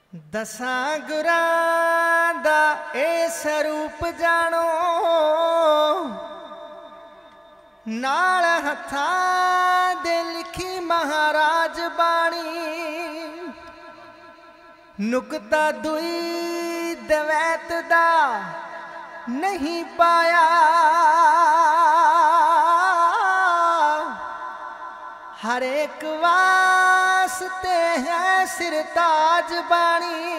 दसां गुरां दा ए स्वरूप जानो, नाल हत्थां दे लिखी महाराज बाणी। नुकता दुई दवैत दा नहीं पाया, हर एक वास्ते है सिरताज बाणी।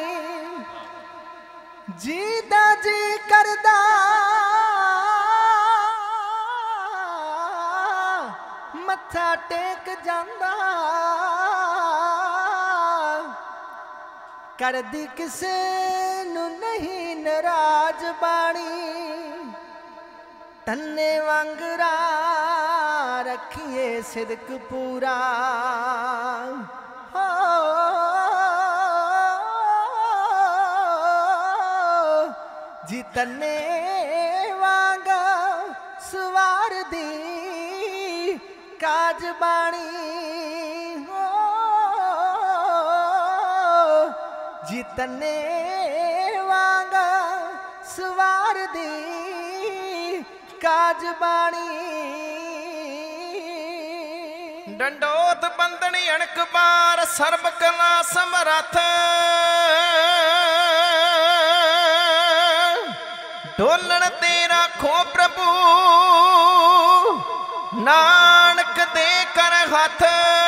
जी दा जी करदा मत्था टेक जांदा, करदी किसे नू नहीं नाराज बाणी। तन्ने वांगरा रखिए सिदक पूरा, हो जी तन्ने वांगा सवार दी काज बाणी। हो जी तन्ने वांगा सवार दी काज बाणी। डंडोत बंदनी अणक बार सर्व कला समरथ, ढोलण तेरा खो प्रभु नानक दे कर हाथ।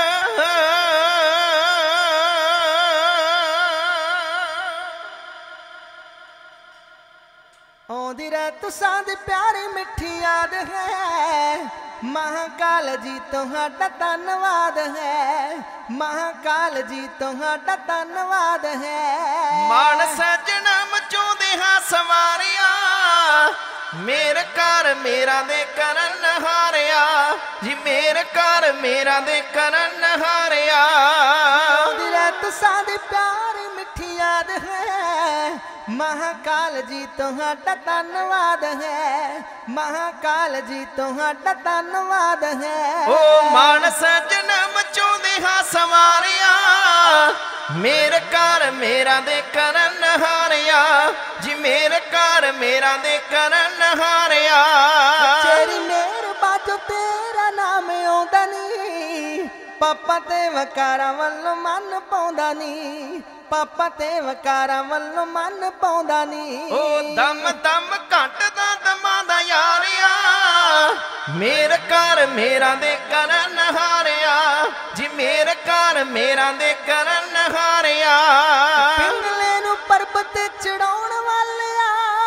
आउंदी रह तुसां दी प्यारी मिठी याद है, महाकाल जी तुहाडा धन्नवाद है। महाकाल जी तुहाडा धन्नवाद है। मानस जन्म चोंदे हां सवारिया, मेर कर मेरा दे करन हारिया जी, मेर कर मेरा दे करन हारिया। आउंदी रह तुसां दी प्यारी मिठी याद है, महाकाल जी तुहाडा धन्नवाद है। महाकाल जी तुहाडा धन्नवाद है। ओ मानस जन्म चोंदे हां सवारिया, मेर कर मेरा दे करन हारिया जी, मेर कर मेरा दे करन हारिया। तेरी मेहर बाजो तेरा नाम आउंदा नी, पापा ते वकारा वल्लों मन पाउंदा नी। पापा ते वकारा वल्लों मन पाउंदा नी। ओ दम दम घटदा दमां दा यारिया, मेर कर मेरा दे करन हारिया जी, मेर कर मेरा दे करन हारिया। पिंगले नू पर्बत चढ़ाउण वालिया,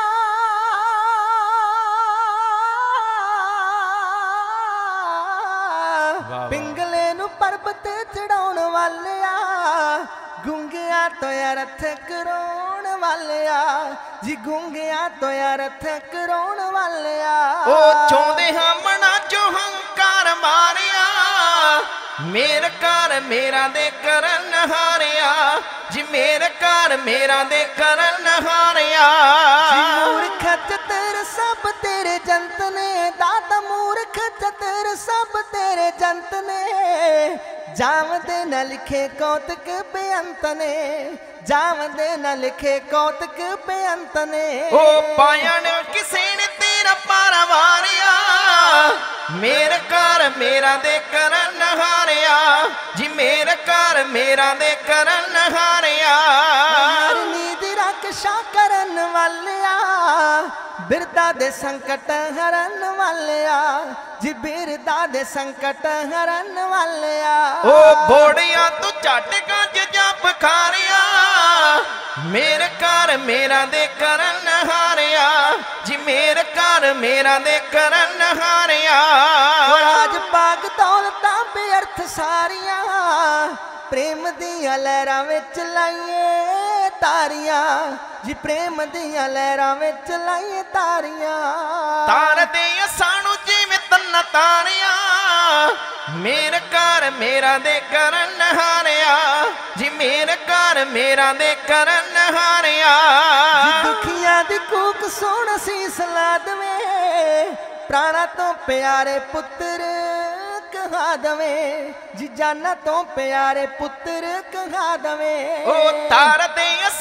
पिंगले नू पर्बत चढ़ाउण वालिया, गूंगिया तो रथ कराउण वालिया जी, गूंगिया तो रथ कराउण वालिया। ओ चोंदे हां मना चो हंकार मारिया, मेर कर मेरा दे करन हारिया जी, मेर कर मेरा दे करन हारिया। मूर्ख चतुर सब तेरे जंत ने, दादा मूर्ख चतुर सब तेरे जंत ने। जावदे न लिखे कौतक बेअंत ने, जावदे न लिखे कौतक बेअंत ने। ओ पायण किसे ने तेरा पारा वारिया, मेर कर मेरा दे करन हारिया जी, मेर कर मेरा दे करन हारिया। नींद रक्षा करन वालिया, बिरदा दे संकट हरन वालिया जी, बिरदा दे संकट हरन वालिया। ओ बोड़िया तू झट गंज जप खारिया, मेर कर मेरा दे करन हारिया जी, मेर कर मेरा दे करन हारिया। राज पाग दौलतां बेअर्थ सारिया, प्रेम दियां लहरां विच लाइए तारियां जी, प्रेम दियां लहरां विच लाइए तारियां। तार दे सानू जिवें तन्ना तारिया, मेर कर मेरा दे करन हारिया जी, मेर कर मेरा दे करन हारिया। दुखियां दी कूक सुन सीस ला दवें, प्राणा तो प्यारे पुत्र कहा दवे जी, जाना तो प्यारे पुत्र कहा दवे। ओ तार दे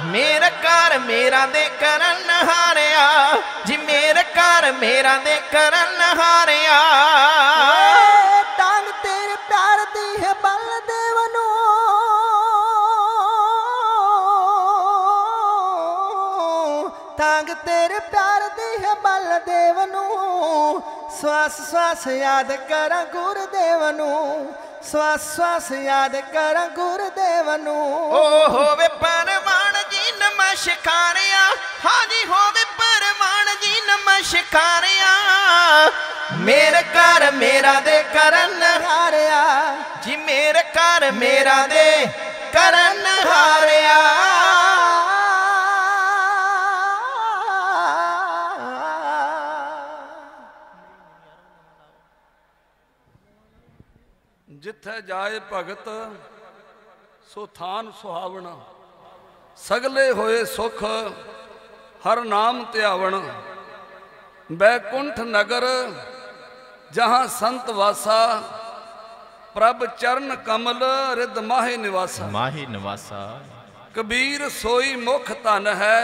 मेरा कर मेरा दे करन हारिया जी मेरा कर मेरा दे करन हारिया टांग तेरे प्यार दी है बलदेव नू टांग तेरे प्यार दी है बलदेव नू श्वास श्वास याद करा गुरुदेव नू श्वास श्वास याद करा गुरुदेव नू ओ होवे परवान जी नमस्कारिया हाँ जी होवे परवान जी नमस्कारिया मेरे कर मेरा दे करन हारिया जी मेरे कर मेरा दे करन हारिया जिथे जाए भगत सो थान सुहावना सगले होए सुख हर नाम त्यावण बैकुंठ नगर जहाँ संत वासा प्रभ चरण कमल रिद माहे निवासा माही निवासा कबीर सोई मुख तन है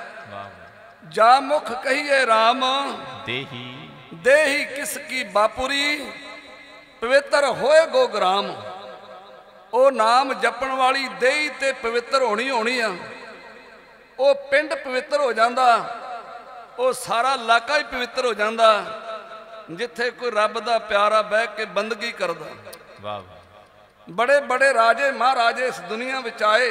जा मुख कहिए राम देही देही किसकी बापुरी पवित्र होए गो ग्राम ओ नाम जपण वाली देही ते पवित्र होनी होनी आ ओ पिंड पवित्र हो जांदा ओ सारा इलाका ही पवित्र हो जांदा जिथे कोई रब दा प्यारा बह के बंदगी करदा वाह बड़े बड़े राजे महाराजे इस दुनिया विच आए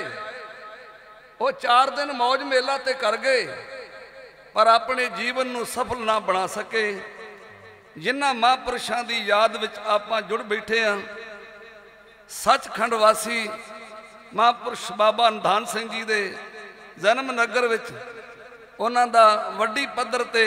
वो 4 दिन मौज मेला ते कर गए पर अपने जीवन नूं सफल ना बना सके जिन्हां महापुरुषां दी याद विच आपां जुड़ बैठे हैं सचखंड वासी महापुरुष बाबा निधान सिंह जी दे जन्म नगर विच उन्हां दा वड्डी पद्धर ते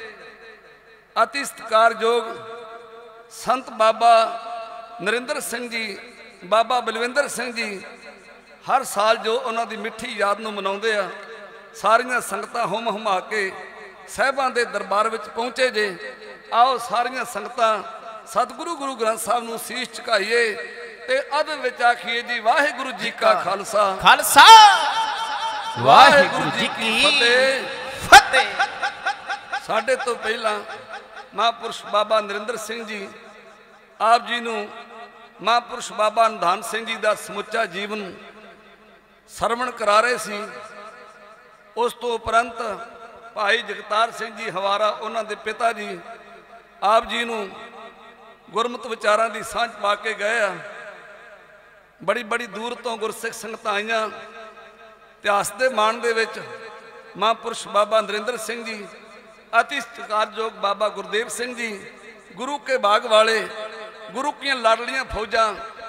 अति सत्कारयोग संत बाबा नरिंदर सिंह जी बाबा बलविंदर सिंह जी हर साल जो उन्हां दी मिठी याद नूं मनाउंदे आ सारियां संगतां हुम हुमा के साहिबां दे दरबार विच पहुंचे जे आओ सारियां संगतां सतगुरु गुरु ग्रंथ साहब नूं सीस झुकाईए ते अद विच आखीए जी वाहिगुरू जी का खालसा खालसा वाहिगुरू जी की फतेह। साडे तो पहला महापुरुष बाबा नरिंदर सिंह जी आप जी नूं महापुरुष बाबा निधान सिंह जी का समुचा जीवन सरवण करा रहे सी। उस तो उपरंत भाई जगतार सिंह जी हवारा उन्हां दे पिता जी आप जी नूं गुरमत विचारां दी सांझ पा के गए आ। बड़ी बड़ी दूर तो गुरसिख संगतां आईयां। इतिहास के मान दे विच महापुरुष बाबा नरिंदर सिंह जी अति सत्कारयोग बाबा गुरदेव सिंह जी गुरु के बाग वाले गुरु की लाडलियां फौजा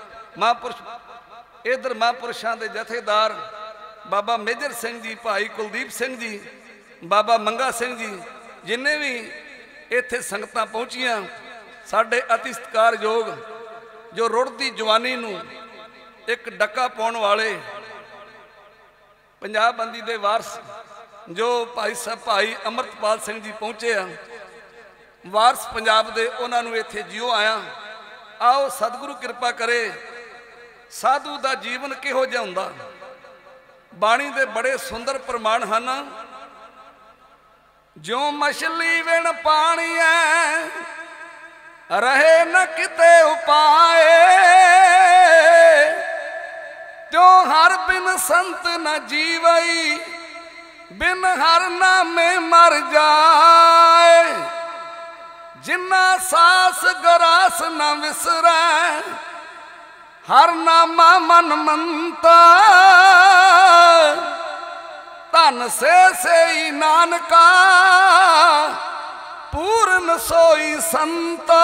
महापुरुष इधर महापुरुषों के जथेदार बाबा मेजर सिंह जी भाई कुलदीप सिंह जी बाबा मंगा सिंह जी जिन्हें भी इत्थे संगतां पहुंचियां साडे अति सत्कारयोग जो रुड़दी जवानी नूं एक डक्का पाउण वाले पंजाब बंदी दे वारस जो भाई साहब भाई अमृतपाल सिंह जी पहुंचे आ वारस पंजाब दे उन्हां नूं इत्थे जियो आया। आओ सतगुरु कृपा करे साधु दा जीवन किहो जिहा हुंदा। बाणी दे बड़े सुंदर प्रमाण हन। जो मछली विण पानी है रहे न किते उपाय त्यों हर बिन संत न जीवई बिन हर नामे मर जाए। जिन्ना सास गरास न विसरै हर नामा मन मनता धन से ही नानका पूर्ण सोई संता।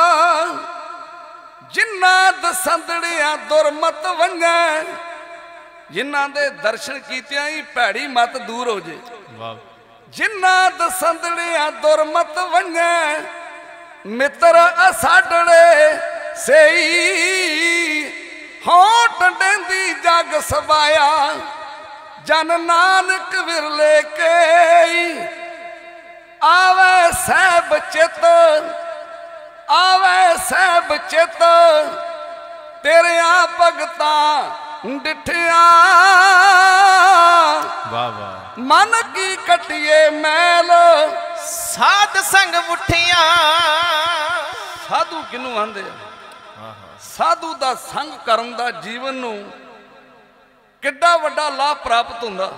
जिन्ना दसंदड़िया दुरमत वंगे जिन्ना दे दर्शन कीतियां ही भैड़ी मत दूर हो जे। जिन्ना दसंदड़िया दुरमत वंगे मित्र असाडड़े सेई होठ डेंदी जग सवाया जन नानक विरले के आवे सहब चित आवे सहब चित तेरिया भगतां डिठिया वाह वाह। मन की कटिए मैल साध संग उठिया। साधु किनू आंदे साधु दा संग करन दा जीवन नू किड्डा वड्डा लाभ प्राप्त हुंदा।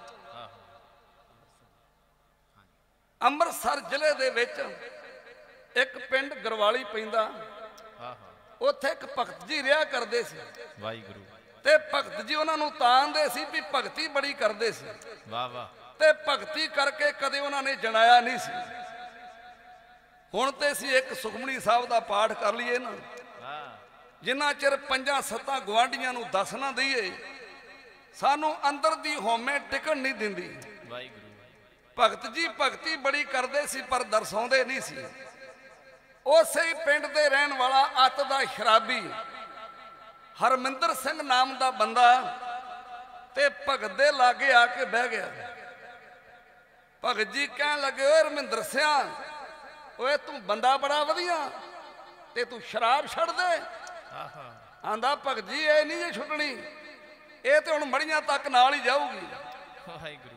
ਅੰਮ੍ਰਿਤਸਰ ਜ਼ਿਲ੍ਹੇ ਦੇ ਵਿੱਚ ਇੱਕ ਪਿੰਡ ਗਰਵਾਲੀ ਪੈਂਦਾ। ਉੱਥੇ ਇੱਕ ਭਗਤ ਜੀ ਰਿਹਾ ਕਰਦੇ ਸੀ। ਵਾਹਿਗੁਰੂ। ਤੇ ਭਗਤ ਜੀ ਉਹਨਾਂ ਨੂੰ ਤਾਂਦੇ ਸੀ ਵੀ ਭਗਤੀ ਬੜੀ ਕਰਦੇ ਸੀ। ਵਾਹ ਵਾਹ। ਤੇ ਭਗਤੀ ਕਰਕੇ ਕਦੇ ਉਹਨਾਂ ਨੇ ਜਣਾਇਆ ਨਹੀਂ ਸੀ। ਹੁਣ ਤੇ ਅਸੀਂ ਇੱਕ ਸੁਖਮਨੀ ਸਾਹਿਬ ਦਾ ਪਾਠ ਕਰ ਲਈਏ ਨਾ, ਜਿੰਨਾ ਚਿਰ 5-7 ਗਵਾਂਢੀਆਂ ਨੂੰ ਦੱਸ ਨਾ ਦਈਏ ਸਾਨੂੰ ਅੰਦਰ ਦੀ ਹਉਮੈ ਟਿਕਣ ਨਹੀਂ ਦਿੰਦੀ। ਵਾਹਿਗੁਰੂ। ਭਗਤ ਜੀ ਭਗਤੀ ਬੜੀ ਕਰਦੇ ਸੀ ਪਰ ਦਰਸਾਉਂਦੇ ਨਹੀਂ ਸੀ। ਉਸੇ ਹੀ ਪਿੰਡ ਦੇ ਰਹਿਣ ਵਾਲਾ ਅੱਤ ਦਾ ਸ਼ਰਾਬੀ ਹਰਮਿੰਦਰ ਸਿੰਘ ਨਾਮ ਦਾ ਬੰਦਾ ਤੇ ਭਗਤ ਦੇ ਲਾਗੇ ਆ ਕੇ ਬਹਿ ਗਿਆ। ਭਗਤ ਜੀ ਕਹਿਣ ਲੱਗੇ, ਓਏ ਹਰਮਿੰਦਰ ਸਿਆ, ਓਏ ਤੂੰ ਬੰਦਾ ਬੜਾ ਵਧੀਆ ਤੇ ਤੂੰ ਸ਼ਰਾਬ ਛੱਡ ਦੇ। ਆਂਦਾ ਭਗਤ ਜੀ ਇਹ ਨਹੀਂ ਜੇ ਛੁੱਟਣੀ, ਇਹ ਤੇ ਹੁਣ ਮੜੀਆਂ ਤੱਕ ਨਾਲ ਹੀ ਜਾਊਗੀ। ਵਾਹਿਗੁਰੂ।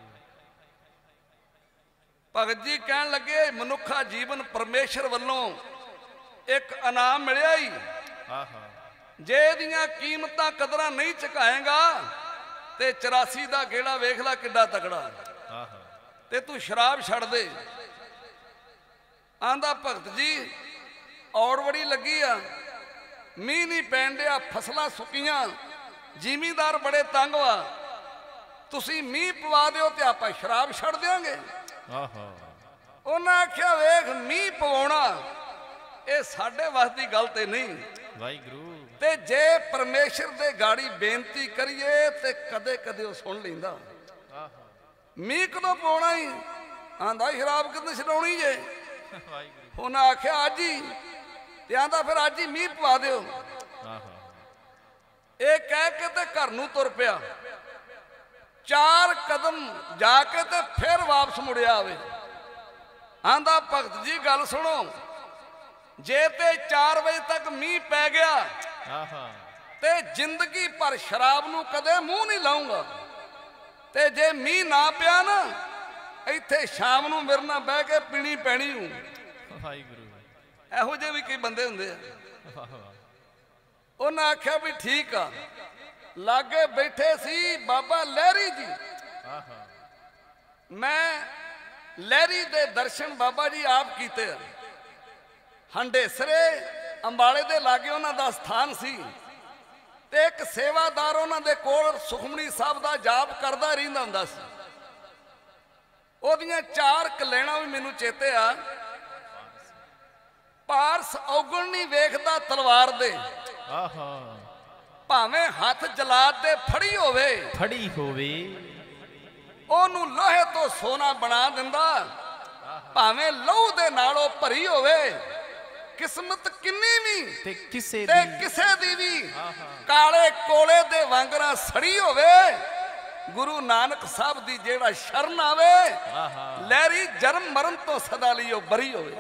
ਭਗਤ ਜੀ ਕਹਿਣ ਲੱਗੇ, ਮਨੁੱਖਾ ਜੀਵਨ ਪਰਮੇਸ਼ਰ ਵੱਲੋਂ ਇੱਕ ਇਨਾਮ ਮਿਲਿਆ ਹੀ। ਜੇ ਇਹਦੀਆਂ ਕੀਮਤਾਂ ਕਦਰਾਂ ਨਹੀਂ ਝੁਕਾਏਗਾ ਤੇ 84 ਦਾ ਗੇੜਾ ਵੇਖ ਲੈ ਕਿੱਡਾ ਤਕੜਾ। ਤੇ ਤੂੰ ਸ਼ਰਾਬ ਛੱਡ ਦੇ। ਆਂਦਾ ਭਗਤ ਜੀ ਔੜ ਬੜੀ ਲੱਗੀ ਆ, ਮੀਂਹ ਨਹੀਂ ਪੈਣ ਡਿਆ, ਫਸਲਾਂ ਸੁੱਕੀਆਂ, ਜ਼ਿਮੀਂਦਾਰ ਬੜੇ ਤੰਗ ਵਾ, ਤੁਸੀਂ ਮੀਂਹ ਪਵਾ ਦਿਓ ਤੇ ਆਪਾਂ ਸ਼ਰਾਬ ਛੱਡ ਦਿਆਂਗੇ। ਉਹਨਾਂ ਆਖਿਆ, ਵੇਖ ਮੀਂਹ ਪਵਾਉਣਾ ਇਹ ਸਾਡੇ ਵੱਸ ਦੀ ਗੱਲ ਤੇ ਨਹੀਂ। ਵਾਹਿਗੁਰੂ। ਤੇ ਜੇ ਪਰਮੇਸ਼ਰ ਦੇ ਗਾੜੀ ਬੇਨਤੀ ਕਰੀਏ ਤੇ ਕਦੇ ਕਦੇ ਉਹ ਸੁਣ ਲੈਂਦਾ। ਮੀਂਹ ਕਦੋਂ ਪਵਾਉਣਾ ਹੀ? ਆਂਦਾ ਸ਼ਰਾਬ ਕਦੋਂ ਛਡਾਉਣੀ ਜੇ? ਉਹਨਾਂ ਆਖਿਆ ਅੱਜ ਹੀ। ਤੇ ਆਂਦਾ ਫਿਰ ਅੱਜ ਹੀ ਮੀਂਹ ਪਵਾ ਦਿਓ। ਇਹ ਕਹਿ ਕੇ ਤੇ ਘਰ ਨੂੰ ਤੁਰ ਪਿਆ। 4 ਕਦਮ ਜਾ ਕੇ ਤੇ ਫਿਰ ਵਾਪਸ ਮੁੜਿਆ ਆਵੇ। ਆਂਦਾ ਭਗਤ ਜੀ ਗੱਲ ਸੁਣੋ, ਜੇ ਤੇ 4 ਵਜੇ ਤੱਕ ਮੀਂਹ ਪੈ ਗਿਆ ਤੇ ਜ਼ਿੰਦਗੀ ਭਰ ਸ਼ਰਾਬ ਨੂੰ ਕਦੇ ਮੂੰਹ ਨਹੀਂ ਲਾਉਂਗਾ। ਤੇ ਜੇ ਮੀਂਹ ਨਾ ਪਿਆ ਨਾ, ਇੱਥੇ ਸ਼ਾਮ ਨੂੰ ਮੇਰੇ ਨਾਲ ਬਹਿ ਕੇ ਪੀਣੀ ਪੈਣੀ ਹੂੰ। ਵਾਹਿਗੁਰੂ। ਇਹੋ ਜਿਹੇ ਵੀ ਕਈ ਬੰਦੇ ਹੁੰਦੇ ਆ। ਉਹਨਾਂ ਆਖਿਆ ਵੀ ਠੀਕ ਆ। ਲਾਗੇ ਬੈਠੇ ਸੀ ਬਾਬਾ ਲਹਿਰੀ ਜੀ। ਮੈਂ ਲਹਿਰੀ ਦੇ ਦਰਸ਼ਨ ਬਾਬਾ ਜੀ ਆਪ ਕੀਤੇ ਆ। ਹੰਡੇਸਰੇ ਅੰਬਾਲੇ ਦੇ ਲਾਗੇ ਉਹਨਾਂ ਦਾ ਸਥਾਨ ਸੀ ਤੇ ਇੱਕ ਸੇਵਾਦਾਰ ਉਹਨਾਂ ਦੇ ਕੋਲ ਸੁਖਮਨੀ ਸਾਹਿਬ ਦਾ ਜਾਪ ਕਰਦਾ ਰਹਿੰਦਾ ਹੁੰਦਾ ਸੀ। ਉਹਦੀਆਂ 4 ਕਲੈਣਾ ਵੀ ਮੈਨੂੰ ਚੇਤੇ ਆ। ਪਾਰਸ ਔਗਣ ਨਹੀਂ ਵੇਖਦਾ ਤਲਵਾਰ ਦੇ, ਭਾਵੇਂ ਹੱਥ ਜਲਾਦ ਦੇ ਫੜੀ ਹੋਵੇ ਉਹਨੂੰ ਲੋਹੇ ਤੋਂ ਸੋਨਾ ਬਣਾ ਦਿੰਦਾ, ਭਾਵੇਂ ਲਹੂ ਦੇ ਨਾਲੋਂ ਭਰੀ ਹੋਵੇ। ਕਿਸਮਤ ਕਿੰਨੀ ਵੀ ਤੇ ਕਿਸੇ ਦੀ ਵੀ ਕਾਲੇ ਕੋਲੇ ਦੇ ਵਾਂਗਰਾਂ ਸੜੀ ਹੋਵੇ, ਗੁਰੂ ਨਾਨਕ ਸਾਹਿਬ ਦੀ ਜਿਹੜਾ ਸ਼ਰਨ ਆਵੇ, ਲਹਿਰੀ ਜਨਮ ਮਰਨ ਤੋਂ ਸਦਾ ਲਈ ਉਹ ਬਰੀ ਹੋਵੇ।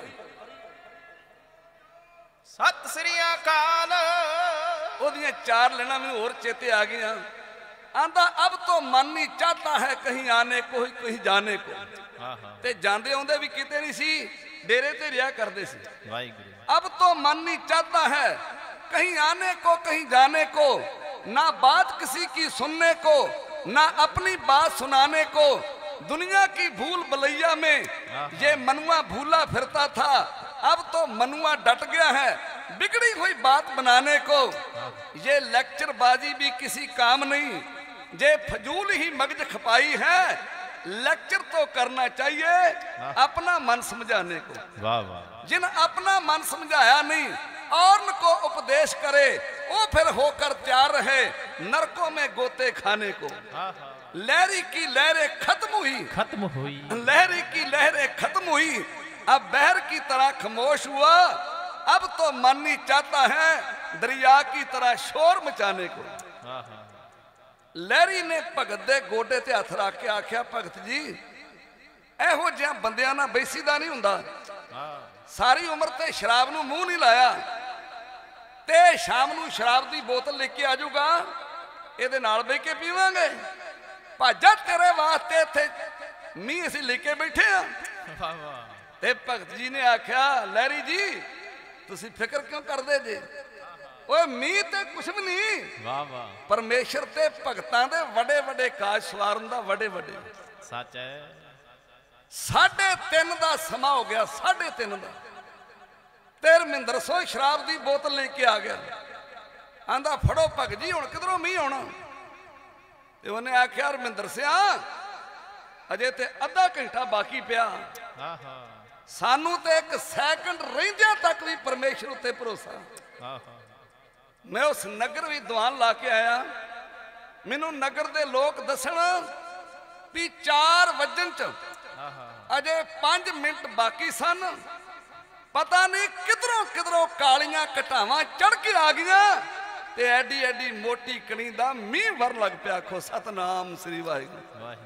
ਸਤਿ ਸ੍ਰੀ ਅਕਾਲ। ਉਹਦੀਆਂ 4 ਲੈਣਾ ਮੈਨੂੰ ਹੋਰ ਚੇਤੇ ਆ ਗਈਆਂ। ਆਂਦਾ ਅਬ ਤੋਂ ਮਨ ਨਹੀਂ ਚਾਹਤਾ ਹੈ ਕਹੀਂ ਆਨੇ ਕੋ ਕਹੀਂ ਜਾਣੇ ਕੋ। ਤੇ ਜਾਂਦੇ ਆਉਂਦੇ ਵੀ ਕਿਤੇ ਨਹੀਂ ਸੀ, ਡੇਰੇ ਤੇ ਰਿਹਾ ਕਰਦੇ ਸੀ। ਵਾਹਿਗੁਰੂ। अब तो मन नहीं चाहता है कहीं आने को कहीं जाने को, ना बात किसी की सुनने को, ना अपनी बात सुनाने को। दुनिया की भूल भलैया में ये मनुआ भूला फिरता था, अब तो मनुआ डट गया है बिगड़ी हुई बात बनाने को। ये लेक्चरबाजी भी किसी काम नहीं, ये फजूल ही मगज खपाई है। लेक्चर तो करना चाहिए अपना मन समझाने को। वाह वाह। जिन अपना मन समझाया नहीं और को उपदेश करे, वो फिर होकर तैयार रहे नरकों में गोते खाने को। लहरी की लहरें खत्म हुई लहरी की लहरें खत्म हुई, अब बहर की तरह खामोश हुआ। अब तो मन नहीं चाहता है दरिया की तरह शोर मचाने को। लहरी ने भगत दे गोडे ते हथ रख के आख्या, भगत जी ਇਹੋ ਜਿਹਾ ਬੰਦਿਆਂ ਨਾਲ ਬੈਸੀਦਾ ਨਹੀਂ ਹੁੰਦਾ। ਸਾਰੀ ਉਮਰ ਤੇ ਸ਼ਰਾਬ ਨੂੰ ਮੂੰਹ ਨਹੀਂ ਲਾਇਆ ਤੇ ਸ਼ਾਮ ਨੂੰ ਸ਼ਰਾਬ ਦੀ ਬੋਤਲ ਲੈ ਕੇ ਆ ਜਾਊਗਾ, ਇਹਦੇ ਨਾਲ ਬਹਿ ਕੇ ਪੀਵਾਂਗੇ। ਭਾਜਾ ਤੇਰੇ ਵਾਸਤੇ ਇੱਥੇ ਮੀਂਹ ਅਸੀਂ ਲੈ ਕੇ ਬੈਠੇ ਆ। ਵਾਹ ਵਾਹ। ਤੇ ਭਗਤ ਜੀ ਨੇ ਆਖਿਆ ਲਹਿਰੀ ਜੀ ਤੁਸੀਂ ਫਿਕਰ ਕਿਉਂ ਕਰਦੇ ਜੇ, ਓਏ ਮੀਂਹ ਤੇ ਕੁਛ ਵੀ ਨਹੀਂ। ਵਾਹ ਵਾਹ। ਪਰਮੇਸ਼ਰ ਤੇ ਭਗਤਾਂ ਦੇ ਵੱਡੇ ਵੱਡੇ ਕਾਜ ਸਵਾਰਨ ਦਾ ਵੱਡੇ ਵੱਡੇ। ਸੱਚ ਹੈ। 3:30 ਦਾ ਸਮਾਂ ਹੋ ਗਿਆ, 3:30 ਦਾ। ਤੇ ਰਮਿੰਦਰ ਸੋਹ ਸ਼ਰਾਬ ਦੀ ਬੋਤਲ ਲੈ ਕੇ ਆ ਗਿਆ। ਆਂਦਾ ਫੜੋ ਭਗਤ ਜੀ ਹੁਣ ਕਿਧਰੋਂ ਮੀਂਹ ਆਉਣਾ। ਤੇ ਉਹਨੇ ਆਖਿਆ ਰਮਿੰਦਰ ਸਿਆ ਅਜੇ ਤੇ ਅੱਧਾ ਘੰਟਾ ਬਾਕੀ ਪਿਆ, ਆਹਾ ਸਾਨੂੰ ਤੇ 1 ਸੈਕਿੰਡ ਰਹਿੰਦਿਆਂ ਤੱਕ ਵੀ ਪਰਮੇਸ਼ਰ ਉੱਤੇ ਭਰੋਸਾ। ਆਹਾ। ਮੈਂ ਉਸ ਨਗਰ ਵੀ ਦੀਵਾਨ ਲਾ ਕੇ ਆਇਆ। ਮੈਨੂੰ ਨਗਰ ਦੇ ਲੋਕ ਦੱਸਣ ਵੀ 4 ਵਜਣ ਚ ਅਜੇ 5 ਮਿੰਟ ਬਾਕੀ ਸਨ। ਪਤਾ ਨਹੀਂ ਕਿਧਰੋਂ ਕਿਧਰੋਂ ਕਾਲੀਆਂ ਘਟਾਵਾਂ ਚੜ ਕੇ ਆ ਗਈਆਂ ਤੇ ਐਡੀ ਐਡੀ ਮੋਟੀ ਕਣੀ ਦਾ ਮੀਂਹ ਵਰਨ ਲੱਗ ਪਿਆ। ਆਖੋ ਸਤਨਾਮ ਸ੍ਰੀ ਵਾਹਿਗੁਰੂ। ਵਾਹਿਗੁਰੂ।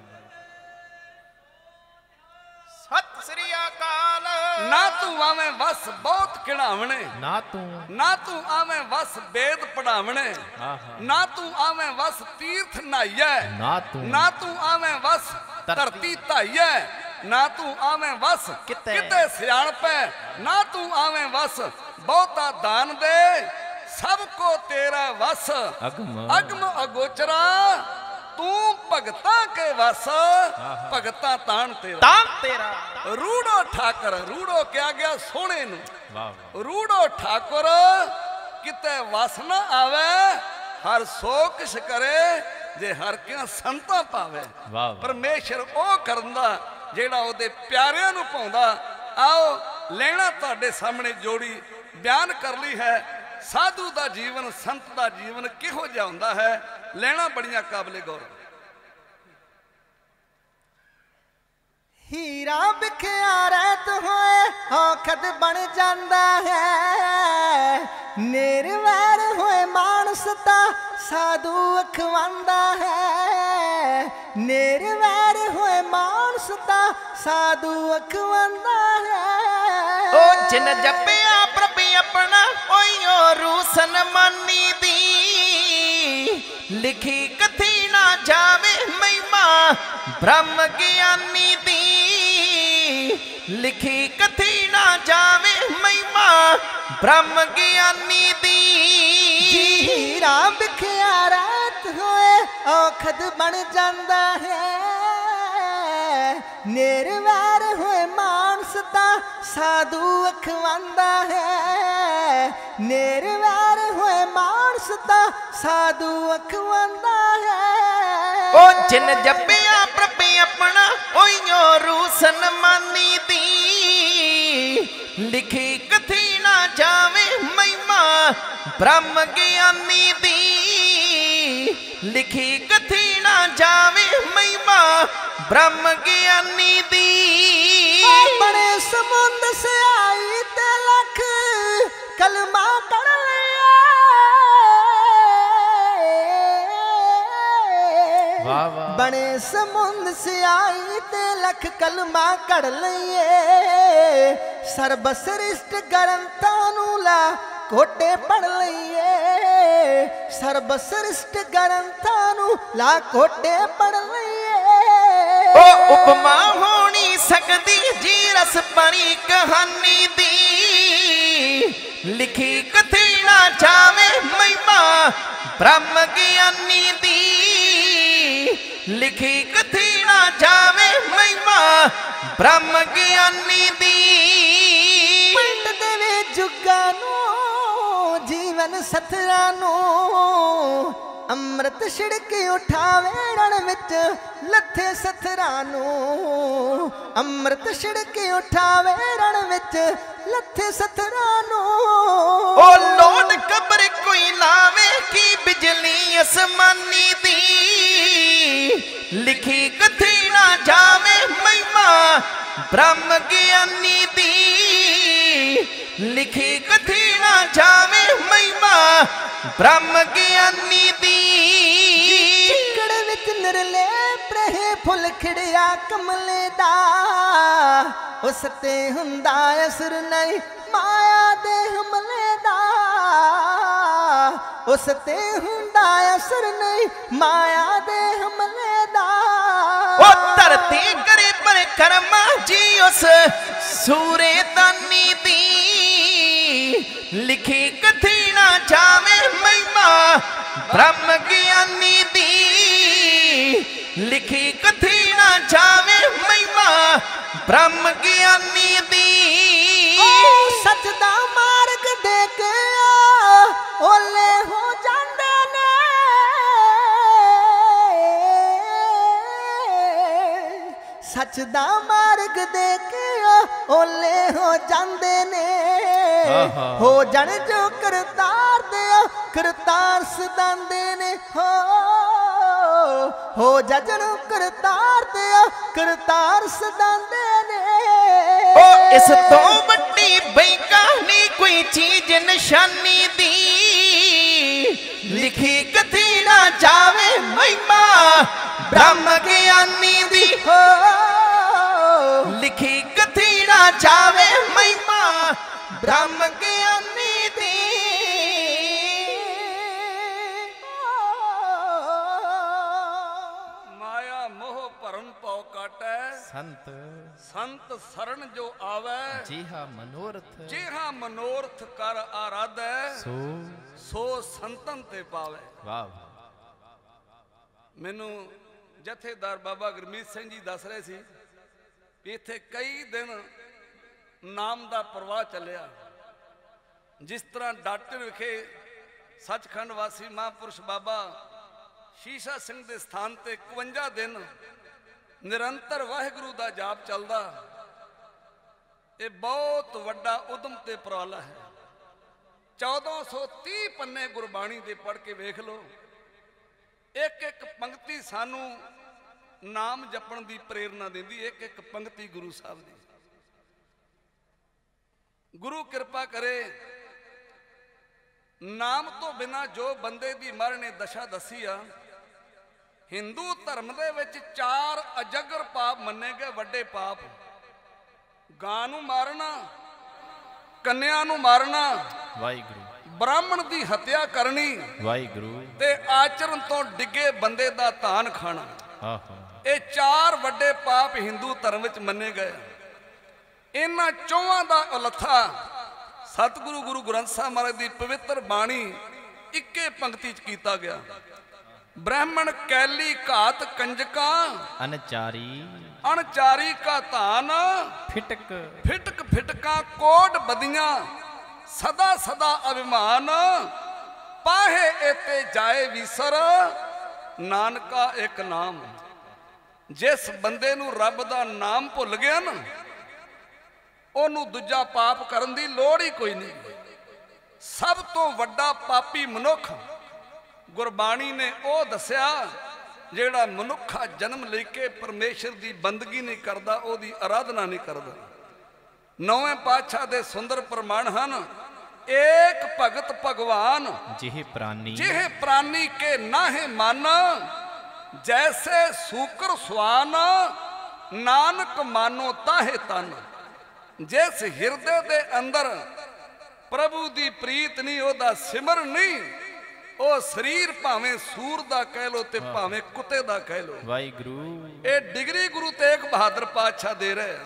ਸਤਿ ਸ੍ਰੀ ਅਕਾਲ। ਨਾ ਤੂੰ ਆਵੇਂ ਵਸ ਬਹੁਤ ਕਿਣਾਵਣੇ, ਨਾ ਤੂੰ ਆਵੇਂ ਵਸ ਵੇਦ ਪੜਾਵਣੇ, ਨਾ ਤੂੰ ਆਵੇਂ ਵਸ ਤੀਰਥ ਨਹਾਈਐ, ਨਾ ਤੂੰ ਆਵੇਂ ਵਸ ਧਰਤੀ ਧਾਈਐ, ਨਾ ਤੂੰ ਆਵੇਂ ਵਸ ਕਿਤੇ ਸਿਆਣਪੈ, ਨਾ ਤੂੰ ਆਵੇਂ ਵਸ ਬਹੁਤਾ ਦਾਨ ਦੇ, ਸਭ ਕੋ ਤੇਰਾ ਵਸ ਅਗਮ ਅਗੋਚਰਾ, ਤੂੰ ਭਗਤਾਂ ਕੇ ਵਸ ਭਗਤਾਂ ਤਾਣ ਤੇਰਾ। ਰੂੜੋ ਠਾਕਰ, ਰੂੜੋ ਕਿਹਾ ਗਿਆ ਸੋਹਣੇ ਨੂੰ, ਰੂੜੋ ਠਾਕੁਰ ਕਿਤੇ ਵਸ ਨਾ ਆਵੇ, ਹਰ ਸੋ ਕਿਛ ਕਰੇ ਜੇ ਹਰ ਕਿਆ ਸੰਤਾਂ ਪਾਵੇ। ਪਰਮੇਸ਼ਰ ਉਹ ਕਰਦਾ ਜਿਹੜਾ ਉਹਦੇ ਪਿਆਰਿਆਂ ਨੂੰ ਪਾਉਂਦਾ। ਆਓ ਲੈਣਾ ਤੁਹਾਡੇ ਸਾਹਮਣੇ ਜੋੜੀ ਬਿਆਨ ਕਰ ਲਈ ਹੈ। ਸਾਧੂ ਦਾ ਜੀਵਨ, ਸੰਤ ਦਾ ਜੀਵਨ ਕਿਹੋ ਜਿਹਾ ਹੁੰਦਾ ਹੈ, ਲੈਣਾ ਬੜੀਆਂ ਕਾਬਲੇ ਗੌਰ। ਹੀਰਾ ਵਿਖਿਆ ਰਹਿਤ ਹੋਏ ਔਖਦ ਬਣ ਜਾਂਦਾ ਹੈ, ਨਿਰਵੈਰ ਹੋਏ ਮਾਨਸ ਤਾਂ ਸਾਧੂ ਅਖਵਾਂਦਾ ਹੈ, ਨਿਰਵੈਰ ਹੋਏ ਮਾਨਸ ਤਾਂ ਸਾਧੂ ਅਖਵਾਂਦਾ ਹੈ। ਉਹ ਜਿਨ ਜਪਿਆ ਪ੍ਰਭ ਆਪਣਾ ਓਯੋ ਰੂਸਨ ਮਾਨੀ ਦੀ, ਲਿਖੀ ਕਥੀ ਨਾ ਜਾਵੇ ਮਹਿਮਾ ਬ੍ਰਹਮ ਗਿਆਨੀ ਦੀ, ਲਿਖੀ ਕਥੀ ਨਾ ਜਾਵੇ ਮਹਿਮਾ ਬ੍ਰਹਮ ਗਿਆਨੀ ਦੀ। ਹੀਰਾ ਵਿਖਿਆ ਰਹਿਤ ਹੋਏ ਔਖਦ ਬਣ ਜਾਂਦਾ ਹੈ, ਨਿਰਵੈਰ ਹੋਏ ਮਾਨਸ ਤਾਂ ਸਾਧੂ ਅਖਵਾਂਦਾ ਹੈ, ਨਿਰਵੈਰ ਹੋਏ ਮਾਨਸ ਤਾਂ ਸਾਧੂ ਅਖਵਾਂਦਾ ਹੈ। ਉਹ ਜਿਨ ਜਪਿਆ ਪ੍ਰਭ ਆਪਣਾ ਓਯੋ ਰੂਸਨ ਮਾਨੀ ਦੀ, ਲਿਖੀ ਕਥੀ ਨਾ ਜਾਵੇ ਮਹਿਮਾ ਬ੍ਰਹਮ ਗਿਆਨੀ ਦੀ, ਲਿਖੀ ਕਥੀ ਨਾ ਜਾਵੇ ਮਹਿਮਾ ਬ੍ਰਹਮ ਗਿਆਨੀ ਦੀ। ਬੜੇ ਸਮੁੰਦ ਸਿਆਈ ਤੇ ਲੱਖ ਕਲਮਾ ਕਰ ਲਿਆ, ਬਣੇ ਸਮੁੰਦ ਸਿਆਈ ਤੇ ਲੱਖ ਕਲਮਾ ਕੜ ਲਈਏ, ਸਰਬ ਸ੍ਰਿਸ਼ਟ ਗ੍ਰੰਥਾਂ ਨੂੰ ਲਾ ਕੋਟੇ ਪੜ ਲਈਏ, ਸਰਬ ਸ੍ਰਿਸ਼ਟ ਗ੍ਰੰਥਾਂ ਨੂੰ ਲਾ ਕੋਟੇ ਪੜ ਲਈਏ। ਉਹ ਉਪਮਾ ਹੋ ਨਹੀਂ ਸਕਦੀ ਜੀ ਰਸ ਭਰੀ ਕਹਾਣੀ ਦੀ, ਲਿਖੀ ਕਥੀ ਨਾ ਜਾਵੇ ਮਹਿਮਾ ਬ੍ਰਹਮ ਗਿਆਨੀ ਦੀ, ਲਿਖੀ ਕਥੀ ਨਾ ਜਾਵੇ ਮਹਿਮਾ ਬ੍ਰਹਮ ਗਿਆਨੀ ਦੀ। ਪਿੰਡ ਦੇ ਵੇ ਜੁਗਾਂ ਨੂੰ ਜੀਵਨ ਸਥਰਾਂ ਨੂੰ, ਅੰਮ੍ਰਿਤ ਛਿੜਕ ਉਠਾਵੇ ਰਣ ਵਿੱਚ ਲੱਥੇ ਸਥਰਾਂ ਨੂੰ, ਅੰਮ੍ਰਿਤ ਛਿੜਕ ਉਠਾਵੇ ਰਣ ਵਿੱਚ ਲੱਥੇ ਸਥਰਾਂ ਨੂੰ। ਉਹ ਲੋਟ ਕਬਰ ਕੋਈ ਲਾਵੇ ਕੀ ਬਿਜਲੀ ਅਸਮਾਨੀ ਦੀ, ਲਿਖੀ ਕਥੀ ਨਾ ਜਾਵੇ ਮਹਿਮਾ ਬ੍ਰਹਮ ਗਿਆਨੀ ਦੀ, ਲਿਖੀ ਕਥੀ ਨਾ ਜਾਵੇ ਮਹਿਮਾ ਬ੍ਰਹਮ ਗਿਆਨੀ ਦੀ। ਚਿੱਕੜ ਵਿੱਚ ਨਿਰਲੇਪ ਰਹੇ ਫੁੱਲ ਖਿੜਿਆ ਕਮਲੇ ਦਾ, ਉਸ ਤੇ ਹੁੰਦਾ ਅਸਰ ਨਹੀਂ ਮਾਇਆ ਦੇ ਹਮਲੇ ਦਾ, ਉਸ ਤੇ ਹੁੰਦਾ ਅਸਰ ਨਹੀਂ ਮਾਇਆ ਦੇ ਹਮਲੇ ਦਾ। धरती करे पर कर्मा जी उस सूरे दानी दी लिखी कथी ना जावे महिमा ब्रह्म ज्ञानी दी लिखी कथी ना जावे महिमा ब्रह्म ज्ञानी दी सच दा मार्ग देख ओले हो जांदे ने सच दा मार्ग देख ओले हो जांदे ने हो जन जो करतार दे करतार सदांदे ने हो जजन करतार दे करतार सदांदे ने ओ इस तो बड़ी बई कहानी कोई चीज निशानी दी लिखी कथी ना जावे महिमा ब्रह्म ज्ञानी दी लिखी कथी ना जावे महिमा ब्रह्म ज्ञानी दी माया मोह भरम पौ काटै संत संत शरण जो आवे जी हाँ मनोरथ जिहा मनोरथ कर आराधै सो सो संतन ते पावे। वाह मैनू जथेदार बाबा गुरमीत सिंह जी दस रहे सी भी इत्थे कई दिन नाम दा प्रवाह चलिया। जिस तरह डाक्टर विखे सचखंड वासी महापुरुष बाबा शीशा सिंह के स्थान ते 51 दिन निरंतर वाहिगुरु दा जाप चलदा। ये बहुत वड्डा उदम ते उपराला है। 1430 पन्ने गुरबाणी दे पढ़ के वेख लो। एक एक पंक्ति सानू नाम जपण दी प्रेरणा देंदी। एक एक पंक्ति गुरु साहब दी। गुरु कृपा करे नाम तो बिना जो बंदे दी मरने दशा दसी आ। हिंदू धर्म दे विच 4 अजगर पाप मन्ने गए वड्डे पाप। गां नूं मारना, कन्या नूं मारना, वाहिगुरु ब्राह्मण दी हत्या करनी वाहिगुरु ते आचरण तो डिगे बंदे दा धान खाना। आहा ये 4 वड्डे पाप हिंदू धर्म विच मन्ने गए। इन्हां चौहां दा उलथा सतगुरु गुरु ग्रंथ साहिब महाराज दी पवित्र बाणी इक्के पंक्ति च कीता गया। ब्राह्मण कैली घात कंजका अनचारी अणचारी का धान फिटक फिटक फिटका कोड बदियां सदा सदा अभिमान पाहे एते जाए विसर नानका एक नाम। जिस बंदे नूं रब दा नाम भुल गया ना ओनू दूजा पाप करन दी लोड़ ही कोई नहीं। सब तो वड्डा पापी मनुख गुरबाणी ने ओ दस्या जेड़ा मनुखा जन्म लेके परमेश्वर दी बंदगी नहीं करदा, ओदी आराधना नहीं करदा। 9वें पातशाह दे सुंदर प्रमाण हन। एक भगत भगवान जिह प्राणी के नाहे मन जैसे सूकर स्वान नानक मानो ताहे तन। जिस हिरदे दे अंदर प्रभु दी प्रीत नहीं ओदा सिमर नहीं ओ शरीर भावें सूर दा कह लो ते भावें कुत्ते दा कह लो। वाहिगुरु ए डिग्री गुरु तेग बहादुर पातशाह दे रहे।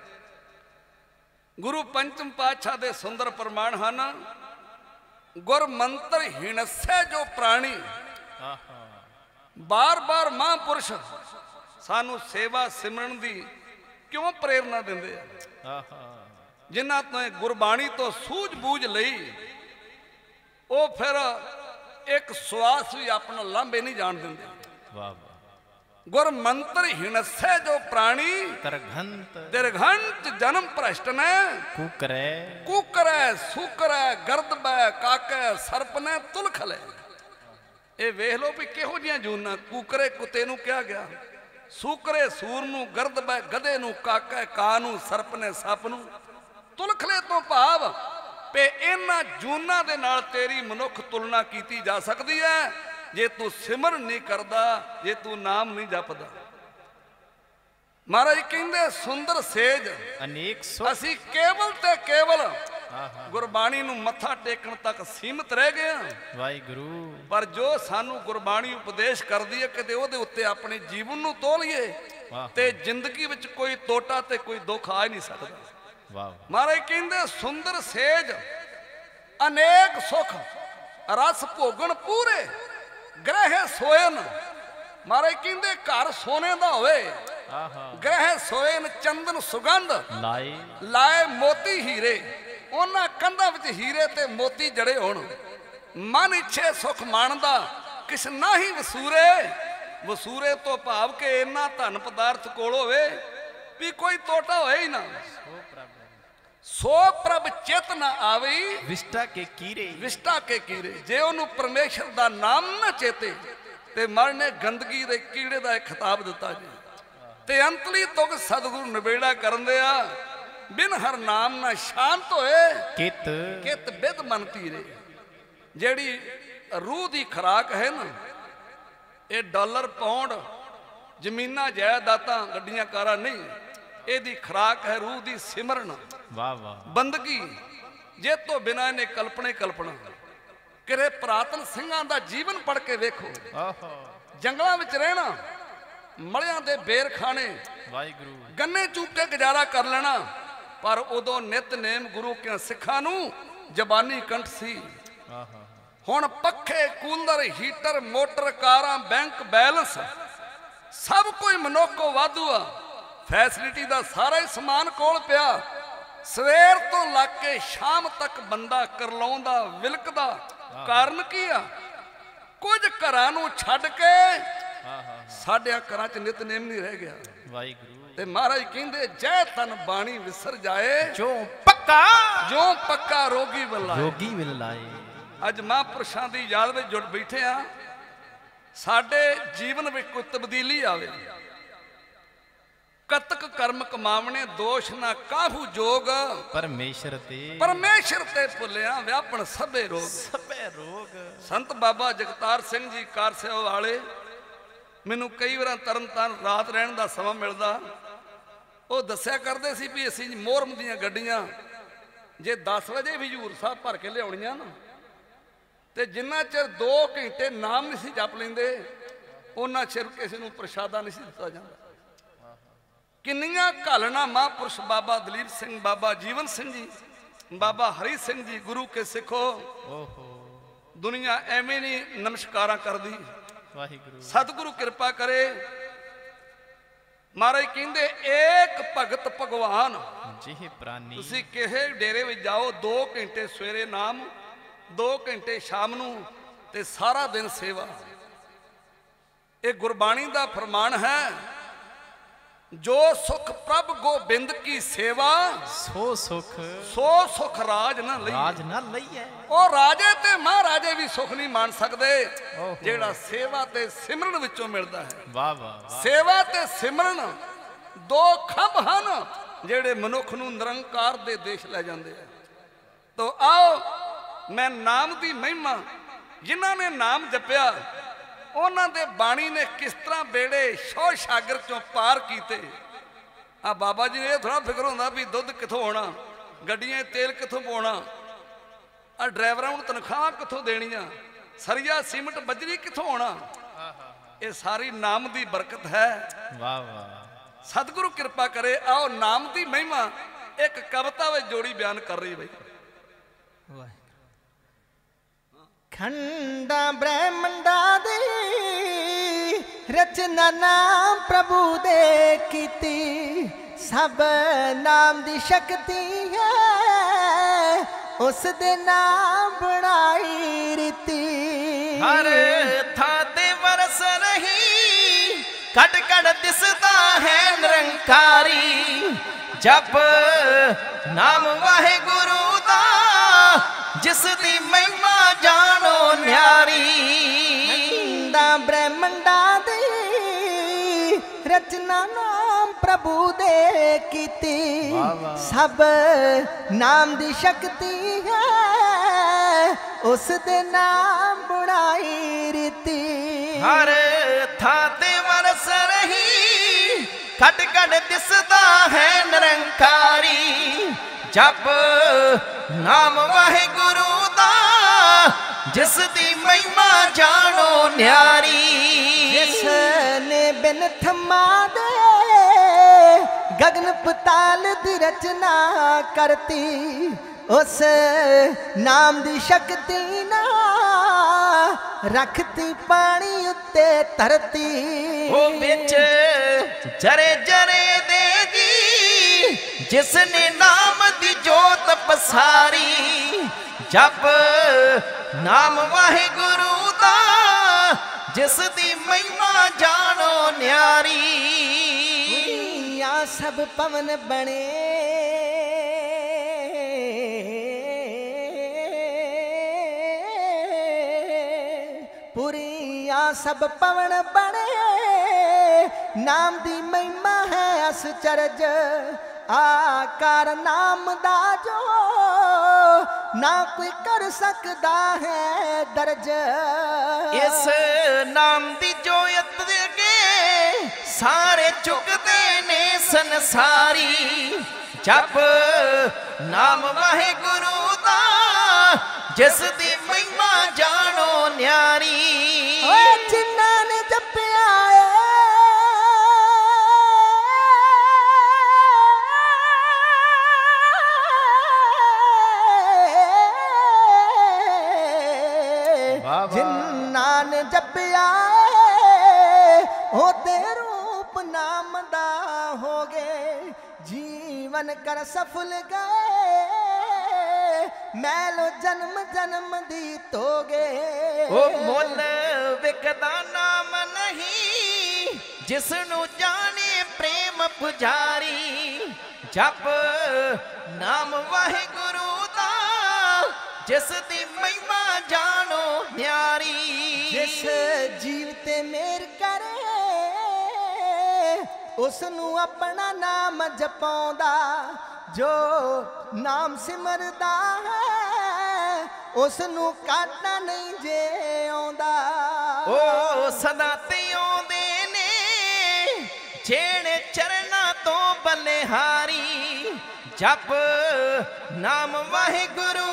गुरु पंचम पातशाह दे सुंदर प्रमाण हन। गुर मंत्र हिणस्य जो प्राणी बार बार महापुरुष सानू सेवा सिमरन दी क्यों प्रेरणा देंदे आ। जिन्हां तो गुरबाणी तो सूझ-बूझ लई ओ फिर एक श्वास भी अपना लांबे नहीं जान देंदे। गुर मंत्र हिणस्य जो प्राणी दीर्घंत जन्म भ्रष्ट ने कुकरै सुकरै गर्दबै काकै सर्प ने तुलखले। ये वेख लो भी किहो जिहियां जूना। कुकरे कुत्ते नूं कहा गया, सूकरे सूर नूं, गर्दबै गधे नूं, काकै कां नूं, सर्प ने सप नूं। तुलखले तो भाव पे इन्हां जूना दे नाल तेरी मनुख तुलना कीती जा सकती है जे तू सिमरन नहीं करदा, जे तू नाम नहीं जपदा। महाराज कहंदे सुंदर सेज अनेक असी केवल ते केवल गुरबाणी नूं मत्था टेकण तक सीमित रह गए। वाहिगुरु पर जो सानू गुरबाणी उपदेश करदी है किते ओहदे उत्ते अपने जीवन नूं तोलिए ਤੇ ਜ਼ਿੰਦਗੀ ਵਿੱਚ ਕੋਈ ਤੋਟਾ ਤੇ ਕੋਈ ਦੁੱਖ ਆ ਹੀ ਨਹੀਂ ਸਕਦਾ। ਵਾਹ ਮਹਾਰਾਜ ਕਹਿੰਦੇ ਸੁੰਦਰ ਸੇਜ ਅਨੇਕ ਸੁਖ ਰਸ ਭੋਗਣ ਪੂਰੇ ਗ੍ਰਹਿ ਸੋਇਨ। ਮਹਾਰਾਜ ਕਹਿੰਦੇ ਘਰ ਸੋਨੇ ਦਾ ਹੋਵੇ, ਗ੍ਰਹਿ ਸੋਇਨ ਚੰਦਨ ਸੁਗੰਧ ਲਾਏ ਮੋਤੀ ਹੀਰੇ। ਉਹਨਾਂ ਕੰਧਾਂ ਵਿੱਚ ਹੀਰੇ ਤੇ ਮੋਤੀ ਜੜੇ ਹੋਣ। ਮਨ ਇੱਛੇ ਸੁਖ ਮਾਣਦਾ ਕਿਸ ਨਾਹੀ ਵਸੂਰੇ। ਵਸੂਰੇ ਤੋਂ ਭਾਵ ਕਿ ਇੰਨਾ ਧਨ ਪਦਾਰਥ ਕੋਲ ਹੋਵੇ ਵੀ ਕੋਈ ਤੋਟਾ ਹੋਏ ਹੀ ਨਾ। ਸੋ ਪ੍ਰਭ ਚਿਤ ਨਾ ਆਵਈ ਵਿਸ਼ਟਾ ਕੇ ਕੀਰੇ। ਵਿਸ਼ਟਾ ਕੇ ਕੀਰੇ। ਜੇ ਉਹਨੂੰ ਪਰਮੇਸ਼ਰ ਦਾ ਨਾਮ ਨਾ ਚੇਤੇ ਤੇ ਮਨ ਨੇ ਗੰਦਗੀ ਦੇ ਕੀੜੇ ਦਾ ਇੱਕ ਖਿਤਾਬ ਦਿੱਤਾ ਜੀ। ਤੇ ਅੰਤਲੀ ਤੁਕ ਸਤਿਗੁਰੂ ਨਿਬੇੜਾ ਕਰਨ ਦਿਆ ਬਿਨ ਹਰ ਨਾਮ ਨਾ ਸ਼ਾਂਤ ਹੋਏ ਕਿਤ ਬਿਦ ਮਨ ਧੀਰੇ। ਜਿਹੜੀ ਰੂਹ ਦੀ ਖੁਰਾਕ ਹੈ ਨਾ, ਇਹ ਡਾਲਰ ਪਾਉਂਡ ਜ਼ਮੀਨਾਂ ਜਾਇਦਾਦਾਂ ਗੱਡੀਆਂ ਕਾਰਾਂ ਨਹੀਂ, ਇਹਦੀ ਖੁਰਾਕ ਹੈ ਰੂਹ ਦੀ ਸਿਮਰਨ। ਵਾਹ ਵਾਹ ਬੰਦਗੀ ਜੇ ਤੋਂ ਬਿਨਾਂ ਇਹਨੇ ਕਲਪਨਾ ਕਿਰੇ ਪ੍ਰਾਤਨ ਸਿੰਘਾਂ ਦਾ ਜੀਵਨ ਪੜ ਕੇ ਵੇਖੋ। ਜੰਗਲਾਂ ਵਿੱਚ ਰਹਿਣਾ, ਮਲਿਆਂ ਦੇ ਬੇਰ ਖਾਣੇ, ਵਾਹਿਗੁਰੂ ਗੰਨੇ ਚੂਕ ਕੇ ਗੁਜ਼ਾਰਾ ਕਰ ਲੈਣਾ। ਪਰ ਉਦੋਂ ਨਿਤਨੇਮ ਗੁਰੂ ਕੇ ਸਿੱਖਾਂ ਨੂੰ ਜ਼ਬਾਨੀ ਕੰਠ ਸੀ। ਹੁਣ ਪੱਖੇ ਕੂਲਰ ਹੀਟਰ ਮੋਟਰ ਕਾਰਾਂ ਬੈਂਕ ਬੈਲੈਂਸ ਸਭ ਕੋਈ ਮਨੁੱਖੋ ਵਾਧੂ ਆ। ਫੈਸਿਲਿਟੀ ਦਾ ਸਾਰਾ ਹੀ ਸਮਾਨ ਕੋਲ ਪਿਆ। ਸਵੇਰ ਤੋਂ ਲੱਗ ਕੇ ਸ਼ਾਮ ਤੱਕ ਬੰਦਾ ਕਰਲਾਉਂਦਾ ਵਿਲਕਦਾ। ਕਾਰਨ ਕੀ ਆ? ਕੁਝ ਘਰਾਂ ਨੂੰ ਛੱਡ ਕੇ ਸਾਡਿਆਂ ਘਰਾਂ 'ਚ ਨਿਤਨੇਮ ਨਹੀਂ ਰਹਿ ਗਿਆ। ਵਾਹਿਗੁਰੂ ਤੇ ਮਹਾਰਾਜ ਕਹਿੰਦੇ ਜੈ ਤਨ ਬਾਣੀ ਵਿਸਰ ਜਾਏ ਜੋ ਪੱਕਾ ਰੋਗੀ ਵਿਲਾਏ। ਅੱਜ ਮਹਾਂਪੁਰਸ਼ਾਂ ਦੀ ਯਾਦ ਵਿੱਚ ਜੁੜ ਬੈਠੇ ਆ। ਸਾਡੇ ਜੀਵਨ ਵਿੱਚ ਕੋਈ ਤਬਦੀਲੀ ਆਵੇ। ਕਤਕ ਕਰਮ ਕਮਾਵਣੇ ਦੋਸ਼ ਨਾ ਕਾਹੂ ਜੋਗ। ਪਰਮੇਸ਼ਰ ਤੇ ਭੁੱਲਿਆ ਵਿਆਪਣ ਸਭੇ ਰੋਗ। ਸੰਤ ਬਾਬਾ ਜਗਤਾਰ ਸਿੰਘ ਜੀ ਕਾਰਸੇਵਾ ਵਾਲੇ, ਮੈਨੂੰ ਕਈ ਵਾਰ ਤਰਨਤਾਰਨ ਰਾਤ ਰਹਿਣ ਦਾ ਸਮਾਂ ਮਿਲਦਾ। ਉਹ ਦੱਸਿਆ ਕਰਦੇ ਸੀ ਵੀ ਅਸੀਂ ਮੋਹਰਮ ਦੀਆਂ ਗੱਡੀਆਂ ਜੇ 10 ਵਜੇ ਵੀ ਹਜ਼ੂਰ ਸਾਹਿਬ ਭਰ ਕੇ ਲਿਆਉਣੀਆਂ ਨਾ, ਤੇ ਜਿੰਨਾ ਚਿਰ 2 ਘੰਟੇ ਨਾਮ ਨਹੀਂ ਸੀ ਜਪ ਲੈਂਦੇ ਉਹਨਾਂ ਚਿਰ ਕਿਸੇ ਨੂੰ ਪ੍ਰਸ਼ਾਦਾ ਨਹੀਂ ਸੀ ਦਿੱਤਾ ਜਾਂਦਾ। ਕਿੰਨੀਆਂ ਘਾਲਣਾ ਮਹਾਂਪੁਰਸ਼ ਬਾਬਾ ਦਲੀਪ ਸਿੰਘ, ਬਾਬਾ ਜੀਵਨ ਸਿੰਘ ਜੀ, ਬਾਬਾ ਹਰੀ ਸਿੰਘ ਜੀ ਗੁਰੂ ਕੇ ਸਿੱਖੋ। ਦੁਨੀਆ ਐਵੇਂ ਨਹੀਂ ਨਮਸਕਾਰਾਂ ਕਰਦੀ। ਵਾਹਿਗੁਰੂ ਸਤਿਗੁਰੂ ਕਿਰਪਾ ਕਰੇ। ਮਹਾਰਾਜ ਕਹਿੰਦੇ ਏਕ ਭਗਤ ਭਗਵਾਨ। ਜਿਹੇ ਪ੍ਰਾਨੀ ਤੁਸੀਂ ਕਿਸੇ ਡੇਰੇ ਵਿੱਚ ਜਾਓ 2 ਘੰਟੇ ਸਵੇਰੇ ਨਾਮ, 2 ਘੰਟੇ ਸ਼ਾਮ ਨੂੰ, ਤੇ ਸਾਰਾ ਦਿਨ ਸੇਵਾ। ਇਹ ਗੁਰਬਾਣੀ ਦਾ ਫਰਮਾਨ ਹੈ। ਜੋ ਸੁਖ ਪ੍ਰਭ ਗੋਬਿੰਦ ਕੀ ਸੇਵਾ ਸੋ ਸੁਖ ਰਾਜ ਨਾ ਲਈਏ। ਉਹ ਰਾਜੇ ਤੇ ਮਹਾਰਾਜੇ ਵੀ ਸੁਖ ਨਹੀਂ ਮਾਣ ਸਕਦੇ ਜਿਹੜਾ ਸੇਵਾ ਤੇ ਸਿਮਰਨ ਵਿੱਚੋਂ ਮਿਲਦਾ ਹੈ। ਵਾਹ ਵਾਹ। ਸੇਵਾ ਤੇ ਸਿਮਰਨ 2 ਖੰਭ ਹਨ ਜਿਹੜੇ ਮਨੁੱਖ ਨੂੰ ਨਿਰੰਕਾਰ ਦੇ ਦੇਸ਼ ਲੈ ਜਾਂਦੇ ਆ। ਤੋ ਆਓ ਮੈਂ ਨਾਮ ਦੀ ਮਹਿਮਾ, ਜਿਨ੍ਹਾਂ ਨੇ ਨਾਮ ਜਪਿਆ ਉਹਨਾਂ ਦੇ ਬਾਣੀ ਨੇ ਕਿਸ ਤਰ੍ਹਾਂ ਬੇੜੇ ਸ਼ੋਹ ਸ਼ਾਗਰ ਚੋਂ ਪਾਰ ਕੀਤੇ। ਆ ਬਾਬਾ ਜੀ ਨੇ ਇਹ ਥੋੜਾ ਫਿਕਰ ਹੁੰਦਾ ਵੀ ਦੁੱਧ ਕਿੱਥੋਂ ਆਉਣਾ, ਗੱਡੀਆਂ 'ਚ ਤੇਲ ਕਿੱਥੋਂ ਪਾਉਣਾ, ਆ ਡਰਾਈਵਰਾਂ ਨੂੰ ਤਨਖਾਹਾਂ ਕਿੱਥੋਂ ਦੇਣੀਆਂ, ਸਰੀਆ ਸੀਮਟ ਬਜਰੀ ਕਿੱਥੋਂ ਆਉਣਾ। ਇਹ ਸਾਰੀ ਨਾਮ ਦੀ ਬਰਕਤ ਹੈ। ਵਾਹ ਵਾਹ। ਸਤਿਗੁਰੂ ਕਿਰਪਾ ਕਰੇ। ਆਓ ਨਾਮ ਦੀ ਮਹਿਮਾ ਇੱਕ ਕਵਿਤਾ ਵਿੱਚ ਜੋੜੀ ਬਿਆਨ ਕਰ ਰਹੀ ਬਈ। ਖੰਡਾ ਬ੍ਰਹਮੰਡਾ ਦੀ ਰਚਨਾ ਨਾਮ ਪ੍ਰਭੂ ਦੇ ਕੀਤੀ। ਸਭ ਨਾਮ ਦੀ ਸ਼ਕਤੀ ਹੈ ਉਸ ਦੇ ਨਾਮ ਬਣਾਈ ਰੀਤੀ। ਹਰ ਥਾਂ ਤੇ ਵਰਸ ਰਹੀ ਕਟ ਕਟ ਦਿਸਦਾ ਹੈ ਨਿਰੰਕਾਰੀ। ਜਪ ਨਾਮ ਵਾਹਿਗੁਰੂ ਦਾ ਜਿਸ ਦੀ ਮਹਿਮਾ ਜਾਣੋ ਨਿਆਰੀ। ਖੰਡਾ ਬ੍ਰਹਮੰਡਾ ਦੀ ਰਚਨਾ ਨਾਮ ਪ੍ਰਭੂ ਦੇ ਕੀਤੀ। ਸਭ ਨਾਮ ਦੀ ਸ਼ਕਤੀ ਹੈ ਉਸ ਦੇ ਨਾਮ ਬਣਾਈ ਰੀਤੀ। ਹਰ ਥਾਂ ਤੇ ਵਰਸ ਰਹੀ ਖਟ ਖਟ ਦਿਸਦਾ ਹੈ ਨਿਰੰਕਾਰੀ। ਜਪ ਨਾਮ ਵਾਹਿਗੁਰੂ ਦਾ ਜਿਸ ਦੀ ਮਹਿਮਾ ਜਾਣੋ ਨਿਆਰੀ। ਜਿਸ ਨੇ ਬਿਨ ਥਮਾ ਦੇ जप ताल दी रचना करती, उस नाम दी शक्ति ना रखती पानी उत्ते धरती। ओ बिच जरे जरे दे जी जिसने नाम दी जोत पसारी, जप नाम वाहिगुरु दा जिस दी महिमा जानो न्यारी। या सब पवन बने पुरिया सब पवन बने, नाम दी महिमा है असचरज, आकार नाम दा जो ना कोई कर सकदा है दर्ज। इस नाम दी जोयत के सारे चुकते ने संसारी, जप नाम वाहिगुरु दा जिस दी महिमा जानो न्यारी। जिन्ना ने जपिया जिन्ना ने जपिया होते रूप नाम दा हो गए, जीवन कर सफल गए मैलो जन्म जन्म दी तोगे। ओ मुल विकदा नाम नहीं जिसनु जाने प्रेम पुजारी, जप नाम वाहिगुरु दा जिस दी महिमा जानो न्यारी। जिस जीव ते मेर करे उसनू अपना नाम जपाउंदा, जो नाम सिमरदा है उसनू काटा नहीं जे आउंदा। ओ सदा ते आउंदे ने जेड़े चरना तो बलिहारी, जप नाम वाहिगुरु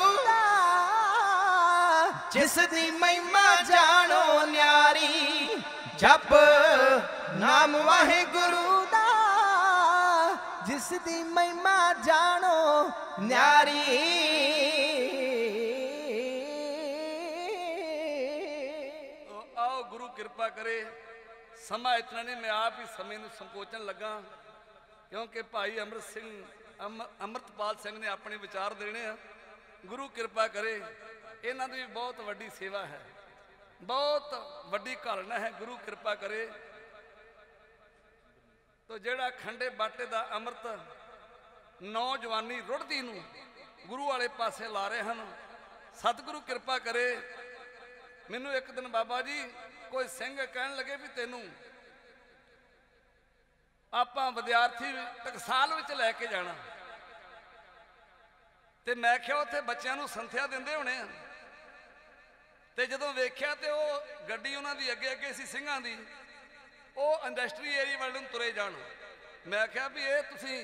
जिस दी महिमा जानो न्यारी, जप नाम वाहिगुरु दा जिस दी महिमा जानो न्यारी। तो आओ गुरु कृपा करे, समा इतना नहीं मैं आप ही समय नूं संकोचन लगा, क्योंकि भाई अमृतपाल सिंह ने अपने विचार देने आ। गुरु कृपा करे, इन्हां दी बहुत वड्डी सेवा है, बहुत वड्डी घालना है। गुरु कृपा करे तो जेड़ा खंडे बाटे दा अमृत नौजवानी रुढ़दी नूं गुरु वाले पासे ला रहे हैं, सतगुरु कृपा करे। मैनू एक दिन बाबा जी कोई सिंह कहन लगे भी तेनू आपां विद्यार्थी टकसाल विच लैके जाना, ते मैं क्या उत्थे बच्चों नूं संथਿਆ दिंदे होने आ, ते जदों वेख्या ते वो गड्डी उन्हां दी अगे अगे सी सिंघां दी, वो इंडस्ट्री एरिया वाले नूं तुरे जाण। मैं क्या भी ये तुसीं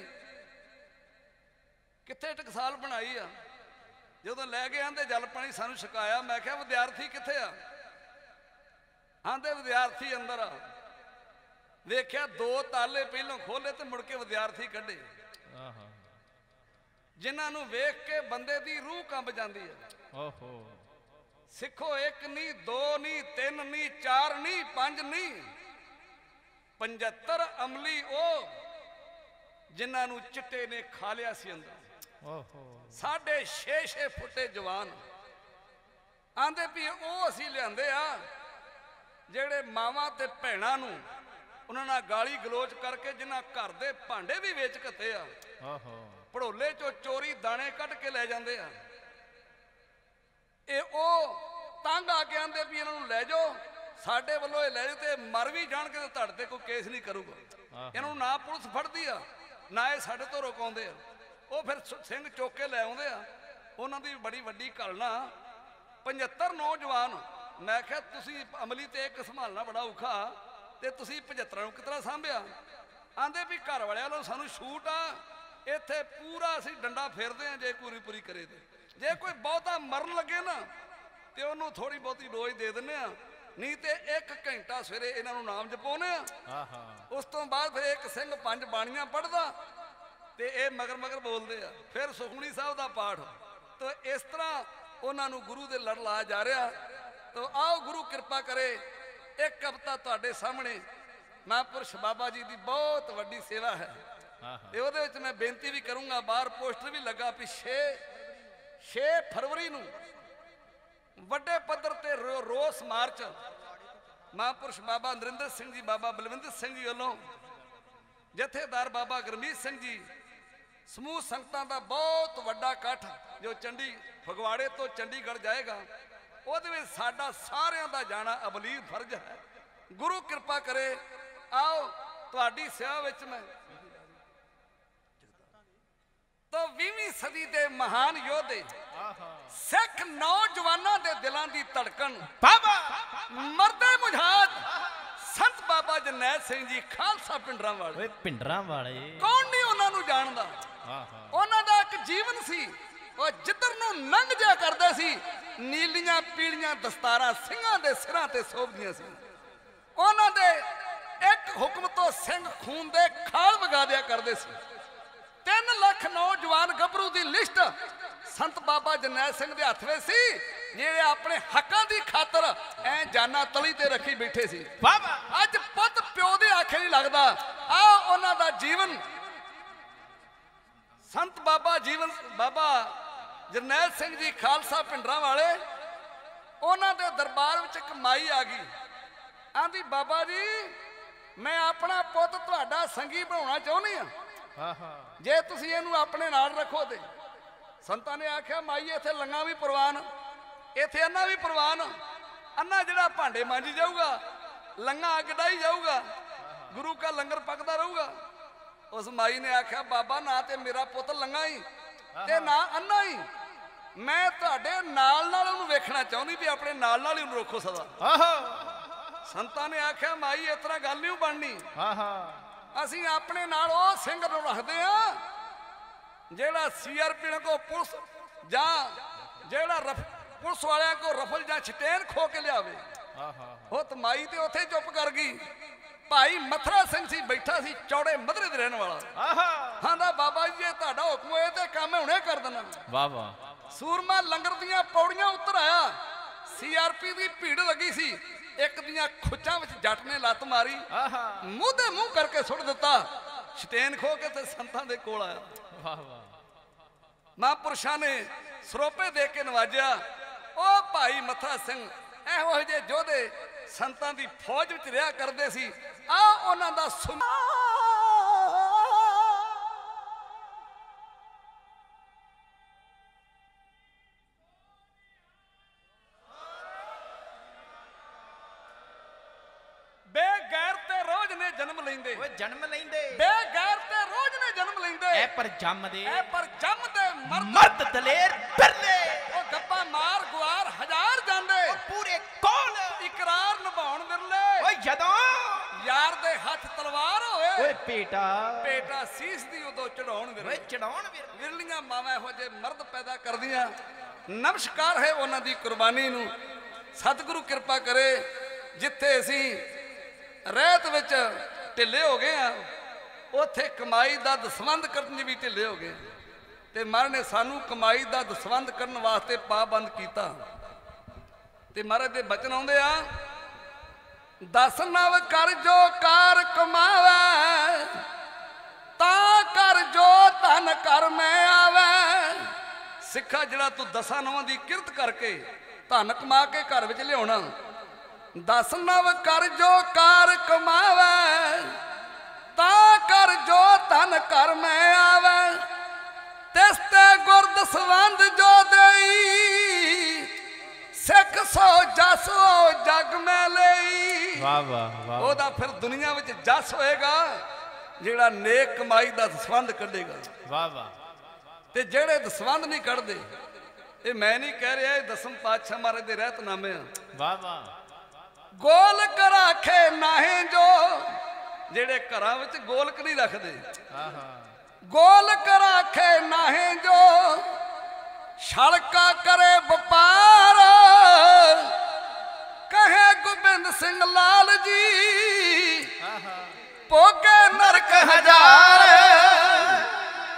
कित्थे टकसाल बनाई आ? जदों लै गए आंदे जल पानी सानूं छकाया। मैं क्या विद्यार्थी कित्थे आ? आंदे विद्यार्थी अंदर आ। वेख्या दो ताले पहलों खोले ते मुड़ के विद्यार्थी कढे, जिन्हां नूं वेख के बंदे दी रूह कंब जांदी है। सिखो एक नहीं, दो नहीं, तीन नहीं, चार नहीं, पांच नहीं, 75 अमली ओ जिन्हां नूं चिट्टे ने खा लिया सी अंदर। 6.5 फुटे जवान आंदे भी ओ असीं लिआंदे आ जेड़े मावां ते भैणां नूं उन्हां नाल गाली गलोच करके जिन्हां घर दे भांडे भी वेच घते आ, भड़ोले चो चोरी दाने कढ़ के लै जांदे आ। ਇਹ ਉਹ ਤੰਗ ਆ ਕੇ ਆਂਦੇ ਵੀ ਇਹਨਾਂ ਨੂੰ ਲੈ ਜਾਓ, ਸਾਡੇ ਵੱਲੋਂ ਇਹ ਲੈ ਜਾਓ ਤੇ ਮਰ ਵੀ ਜਾਣਗੇ ਤੇ ਤੁਹਾਡੇ ਤੇ ਕੋਈ ਕੇਸ ਨਹੀਂ ਕਰੂਗਾ। ਇਹਨਾਂ ਨੂੰ ਨਾ ਪੁਲਿਸ ਫੜਦੀ ਆ ਨਾ ਇਹ ਸਾਡੇ ਤੋਂ ਰੁਕਾਉਂਦੇ ਆ। ਉਹ ਫਿਰ ਸਿੰਘ ਚੁੱਕ ਕੇ ਲੈ ਆਉਂਦੇ ਆ। ਉਹਨਾਂ ਦੀ ਬੜੀ ਵੱਡੀ ਘਲਣਾ 75 ਨੌਜਵਾਨ। ਮੈਂ ਕਿਹਾ ਤੁਸੀਂ ਅਮਲੀ ਤੇ ਇੱਕ ਸੰਭਾਲਣਾ ਬੜਾ ਔਖਾ ਤੇ ਤੁਸੀਂ 75 ਨੂੰ ਕਿਤਨਾ ਸਾਂਭਿਆ? ਆਂਦੇ ਵੀ ਘਰ ਵਾਲਿਆਂ ਨੂੰ ਸਾਨੂੰ ਛੂਟ ਆ, ਇੱਥੇ ਪੂਰਾ ਅਸੀਂ ਡੰਡਾ ਫੇਰਦੇ ਆ ਜੇ ਪੂਰੀ ਕਰੇ ਤੇ। ਜੇ ਕੋਈ ਬਹੁਤਾ ਮਰਨ ਲੱਗੇ ਨਾ ਤੇ ਉਹਨੂੰ ਥੋੜੀ ਬਹੁਤੀ ਡੋਜ਼ ਦੇ ਦਿੰਦੇ ਆ, ਨਹੀਂ ਤੇ 1 ਘੰਟਾ ਸਵੇਰੇ ਇਹਨਾਂ ਨੂੰ ਨਾਮ ਜਪਾਉਂਦੇ ਆ। ਉਸ ਤੋਂ ਬਾਅਦ ਫਿਰ ਇੱਕ ਸਿੰਘ 5 ਬਾਣੀਆਂ ਪੜ੍ਹਦਾ ਤੇ ਇਹ ਮਗਰ ਮਗਰ ਬੋਲਦੇ ਆ। ਫਿਰ ਸੁਖਮਨੀ ਸਾਹਿਬ ਦਾ ਪਾਠ। ਤਾਂ ਇਸ ਤਰ੍ਹਾਂ ਉਹਨਾਂ ਨੂੰ ਗੁਰੂ ਦੇ ਲੜ ਲਾਇਆ ਜਾ ਰਿਹਾ। ਤਾਂ ਆਓ ਗੁਰੂ ਕਿਰਪਾ ਕਰੇ, ਇੱਕ ਕਵਿਤਾ ਤੁਹਾਡੇ ਸਾਹਮਣੇ। ਮਹਾਂਪੁਰਸ਼ ਬਾਬਾ ਜੀ ਦੀ ਬਹੁਤ ਵੱਡੀ ਸੇਵਾ ਹੈ ਤੇ ਉਹਦੇ ਵਿੱਚ ਮੈਂ ਬੇਨਤੀ ਵੀ ਕਰੂੰਗਾ, ਬਾਹਰ ਪੋਸਟਰ ਵੀ ਲੱਗਾ ਵੀ 6 ਫਰਵਰੀ ਨੂੰ ਵੱਡੇ ਪੱਧਰ ਤੇ ਰੋਸ ਮਾਰਚ ਮਹਾਂਪੁਰਸ਼ ਬਾਬਾ ਨਰਿੰਦਰ ਸਿੰਘ ਜੀ, ਬਾਬਾ ਬਲਵਿੰਦਰ ਸਿੰਘ ਜੀ ਵੱਲੋਂ, ਜਥੇਦਾਰ ਬਾਬਾ ਗੁਰਮੀਤ ਸਿੰਘ ਜੀ, ਸਮੂਹ ਸੰਗਤਾਂ ਦਾ ਬਹੁਤ ਵੱਡਾ ਇਕੱਠ ਜੋ ਫਗਵਾੜੇ ਤੋਂ ਚੰਡੀਗੜ੍ਹ ਜਾਏਗਾ। ਉਹਦੇ ਵਿੱਚ ਸਾਡਾ ਸਾਰਿਆਂ ਦਾ ਜਾਣਾ ਅਬਲੀਗ ਫਰਜ਼ ਹੈ। ਗੁਰੂ ਕਿਰਪਾ ਕਰੇ, ਆਓ ਤੁਹਾਡੀ ਸੇਵਾ ਵਿੱਚ ਮੈਂ। ਤਾਂ 20ਵੀਂ ਸਦੀ ਦੇ ਮਹਾਨ ਯੋਧੇ ਸਿੱਖ ਨੌਜਵਾਨਾਂ ਦੇ ਦਿਲਾਂ ਦੀ ਧੜਕਣ ਬਾਬਾ ਮਰਦੇ ਮੁਜਾਹਦ ਸੰਤ ਬਾਬਾ ਜਰਨੈਲ ਸਿੰਘ ਜੀ ਖਾਲਸਾ ਪਿੰਡਰਾਂ ਵਾਲੇ। ਓਏ ਪਿੰਡਰਾਂ ਵਾਲੇ ਕੌਣ ਨਹੀਂ ਉਹਨਾਂ ਨੂੰ ਜਾਣਦਾ। ਉਹਨਾਂ ਦਾ ਇੱਕ ਜੀਵਨ ਸੀ, ਉਹ ਜਿੱਧਰ ਨੂੰ ਲੰਘ ਜਾ ਕਰਦੇ ਸੀ, ਨੀਲੀਆਂ ਪੀਲੀਆਂ ਦਸਤਾਰਾਂ ਸਿੰਘਾਂ ਦੇ ਸਿਰਾਂ ਤੇ ਸੋਭਦੀਆਂ ਸੀ। ਉਹਨਾਂ ਦੇ ਇੱਕ ਹੁਕਮ ਤੋਂ ਸਿੰਘ ਖੂਨ ਦੇ ਖਾਲ ਵਗਾ ਦਿਆ ਕਰਦੇ ਸੀ। 3 ਲੱਖ ਨੌਜਵਾਨ ਗੱਭਰੂ ਦੀ ਲਿਸਟ ਸੰਤ ਬਾਬਾ ਜਰਨੈਲ ਸਿੰਘ ਦੇ ਹੱਥ ਵਿੱਚ ਸੀ, ਜਿਹੜੇ ਆਪਣੇ ਹੱਕਾਂ ਦੀ ਖਾਤਰ ਐ ਜਾਨਾਂ ਤਲੀ ਤੇ ਰੱਖੀ ਬੈਠੇ ਸੀ। ਬਾਬਾ ਅੱਜ ਪੁੱਤ ਪਿਓ ਦੇ ਆਖੇ ਨਹੀਂ ਲੱਗਦਾ। ਆ ਉਹਨਾਂ ਦਾ ਜੀਵਨ, ਸੰਤ ਬਾਬਾ ਜਰਨੈਲ ਸਿੰਘ ਜੀ ਖਾਲਸਾ ਪਿੰਡਰਾਂ ਵਾਲੇ, ਉਹਨਾਂ ਦੇ ਦਰਬਾਰ ਵਿੱਚ ਇੱਕ ਮਾਈ ਆ ਗਈ। ਆਂਦੀ ਬਾਬਾ ਜੀ ਮੈਂ ਆਪਣਾ ਪੁੱਤ ਤੁਹਾਡਾ ਸੰਗੀ ਬਣਾਉਣਾ ਚਾਹੁੰਦੀ ਆ, ਜੇ ਤੁਸੀਂ ਇਹਨੂੰ ਆਪਣੇ ਨਾਲ ਰੱਖੋ। ਤੇ ਸੰਤਾਂ ਨੇ ਆਖਿਆ ਮਾਈ ਇੱਥੇ ਲੰਗਾ ਵੀ ਪ੍ਰਵਾਨ, ਇੱਥੇ ਅੰਨਾ ਵੀ ਪ੍ਰਵਾਨ। ਅੰਨਾ ਜਿਹੜਾ ਭਾਂਡੇ ਮਾਂਜੀ ਜਾਊਗਾ, ਲੰਗਾ ਅੱਗ ਡਾਈ ਜਾਊਗਾ, ਗੁਰੂ ਕਾ ਲੰਗਰ ਪੱਕਦਾ ਰਹੂਗਾ। ਉਸ ਮਾਈ ਨੇ ਆਖਿਆ ਬਾਬਾ ਨਾ ਤੇ ਮੇਰਾ ਪੁੱਤ ਲੰਗਾ ਹੀ ਤੇ ਨਾ ਅੰਨਾ ਹੀ, ਮੈਂ ਤੁਹਾਡੇ ਨਾਲ ਨਾਲ ਉਹਨੂੰ ਵੇਖਣਾ ਚਾਹੁੰਦੀ ਵੀ ਆਪਣੇ ਨਾਲ ਨਾਲ ਹੀ ਉਹਨੂੰ ਰੱਖੋ ਸਦਾ। ਸੰਤਾਂ ਨੇ ਆਖਿਆ ਮਾਈ ਇਸ ਤਰ੍ਹਾਂ ਗੱਲ ਨਹੀਂ ਬਣਨੀ। ਅਸੀਂ ਆਪਣੇ ਨਾਲ ਉਹ ਸਿੰਘ ਨੂੰ ਰੱਖਦੇ ਆ ਜਿਹੜਾ CRP ਕੋ ਪੁਲਿਸ ਜਾਂ ਜਿਹੜਾ ਪੁਲਿਸ ਵਾਲਿਆਂ ਕੋ ਰਫਲ ਜਾਂ ਛਟੇਨ ਖੋ ਕੇ ਲਿਆਵੇ। ਉਹ ਤਾਂ ਮਾਈ ਤੇ ਉੱਥੇ ਚੁੱਪ ਕਰ ਗਈ। ਭਾਈ ਮਥਰਾ ਸਿੰਘ ਸੀ ਬੈਠਾ ਸੀ, ਚੌੜੇ ਮਧਰੇ ਦੇ ਰਹਿਣ ਵਾਲਾ। ਆਂਦਾ ਬਾਬਾ ਜੀ ਜੇ ਤੁਹਾਡਾ ਹੁਕਮ ਹੋਏ ਤੇ ਕੰਮ ਹੁਣੇ ਕਰ ਦੇਣਾ। ਵਾਹ ਵਾਹ। ਸੂਰਮਾ ਲੰਗਰ ਦੀਆਂ ਪੌੜੀਆਂ ਉੱਤਰ ਆਇਆ। CRP ਦੀ ਭੀੜ ਲੱਗੀ ਸੀ। ਇੱਕ ਦੀਆਂ ਖੁੱਚਾਂ ਵਿੱਚ ਜੱਟ ਨੇ ਲੱਤ ਮਾਰੀ, ਮੂੰਹ ਦੇ ਮੂੰਹ ਕਰਕੇ ਸੁੱਟ ਦਿੱਤਾ। ਸ਼ਤੇਨ ਖੋ ਕੇ ਤੇ ਸੰਤਾਂ ਦੇ ਕੋਲ ਆਇਆ। ਵਾਹ ਵਾਹ। ਮਹਾਂਪੁਰਸ਼ਾਂ ਨੇ ਸਰੋਪੇ ਦੇ ਕੇ ਨਵਾਜਿਆ। ਉਹ ਭਾਈ ਮੱਥਾ ਸਿੰਘ ਇਹੋ ਜਿਹੇ ਯੋਧੇ ਸੰਤਾਂ ਦੀ ਫੌਜ ਵਿੱਚ ਰਿਹਾ ਕਰਦੇ ਸੀ। ਆ ਉਹਨਾਂ ਦਾ ਬੇਗੈਰ ਤੇ ਰੋਜ਼ ਨੇ ਜਨਮ ਲੈਂਦੇ। ਓਏ ਜਨਮ ਲੈਂਦੇ ਬੇਗੈਰ ਤੇ ਰੋਜ਼ ਨੇ ਜਨਮ ਲੈਂਦੇ। ਐ ਪਰ ਜੰਮਦੇ ਮਰਦ ਦਲੇਰ ਫਿਰਦੇ। ਉਹ ਗੱਪਾਂ ਮਾਰ ਗੁਆਰ ਹਜ਼ਾਰ ਜਾਂਦੇ, ਪੂਰੇ ਕੋਲ ਇਕਰਾਰ ਨਿਭਾਉਣ ਵਿਰਲੇ। ਓਏ ਜਦੋਂ ਯਾਰ ਦੇ ਹੱਥ ਤਲਵਾਰ ਹੋਏ, ਓਏ ਪੇਟਾ ਸੀਸ ਦੀ ਉਦੋਂ ਚੜਾਉਣ ਓਏ ਚੜਾਉਣ ਵਿਰਲੀਆਂ ਮਾਵਾਂ ਇਹੋ ਜਿਹੇ ਮਰਦ ਪੈਦਾ ਕਰਦੀਆਂ। ਨਮਸਕਾਰ ਹੈ ਉਹਨਾਂ ਦੀ ਕੁਰਬਾਨੀ ਨੂੰ। ਸਤਿਗੁਰੂ ਕਿਰਪਾ ਕਰੇ, ਜਿੱਥੇ ਅਸੀਂ ਰਹਿਤ ਵਿੱਚ ਢਿੱਲੇ ਹੋ ਗਏ ਆ, ਉੱਥੇ ਕਮਾਈ ਦਾ ਦਸਵੰਧ ਕਰਨ ਵੀ ਢਿੱਲੇ ਹੋ ਗਏ। ਤੇ ਮਹਾਰਾਜ ਨੇ ਸਾਨੂੰ ਕਮਾਈ ਦਾ ਦਸਵੰਧ ਕਰਨ ਵਾਸਤੇ ਪਾਬੰਦ ਕੀਤਾ। ਤੇ ਮਹਾਰਾਜ ਦੇ ਬਚਨ ਆਉਂਦੇ ਆ, ਦਸ ਨਵ ਕਰ ਜੋ ਕਾਰ ਕਮਾਵੇ, ਤਾਂ ਕਰ ਜੋ ਧਨ ਕਰ ਮੈਂ ਆਵੇ। ਸਿੱਖਾ ਜਿਹੜਾ ਤੂੰ ਦਸਾਂ ਨਵਾਂ ਦੀ ਕਿਰਤ ਕਰਕੇ ਧਨ ਕਮਾ ਕੇ ਘਰ ਵਿੱਚ ਲਿਆਉਣਾ। ਦਸ ਨਵ ਕਰ ਜੋ ਕਾਰ ਕਮਾਵੇ, ਤਾਂ ਕਰ ਜੋ ਧਨ ਕਰ ਮੈਂ ਆਵੇ। ਤਿਸ ਤੇ ਗੁਰ ਦਸਵੰਧ ਜੋ ਦੇਈ, ਸਿੱਖ ਸੋ ਜਸ ਹੋ ਜਗ ਮੈਂ ਲਈ। ਵਾਹ ਵਾਹ ਵਾਹ। ਉਹਦਾ ਫਿਰ ਦੁਨੀਆ ਵਿੱਚ ਜਸ ਹੋਏਗਾ ਜਿਹੜਾ ਨੇਕ ਕਮਾਈ ਦਾ ਦਸਵੰਧ ਕੱਢੇਗਾ। ਵਾਹ ਵਾਹ। ਤੇ ਜਿਹੜੇ ਦਸਵੰਧ ਨਹੀਂ ਕੱਢਦੇ, ਇਹ ਮੈਂ ਨਹੀਂ ਕਹਿ ਰਿਹਾ, ਇਹ ਦਸਮ ਪਾਤਸ਼ਾਹ ਮਹਾਰਾਜ ਦੇ ਰਹਿਤਨਾਮੇ ਆ। ਵਾਹ ਵਾਹ। ਗੋਲਕ ਰਾਖੇ ਨਾਹੀਂ ਜੋ, ਜਿਹੜੇ ਘਰਾਂ ਵਿੱਚ ਗੋਲਕ ਨਹੀਂ ਰੱਖਦੇ। ਗੋਲਕ ਰਾਖੇ ਨਾਹੀਂ ਜੋ, ਛਲਕਾ ਕਰੇ ਵਪਾਰ। ਕਹੇ ਗੋਬਿੰਦ ਸਿੰਘ ਲਾਲ ਜੀ, ਭੋਗੇ ਨਰਕ ਹਜ਼ਾਰ।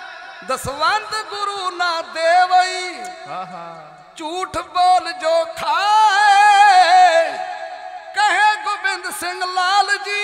दसवंत गुरु ना देवई, झूठ बोल जो खाए, कहे गोबिंद सिंह लाल जी,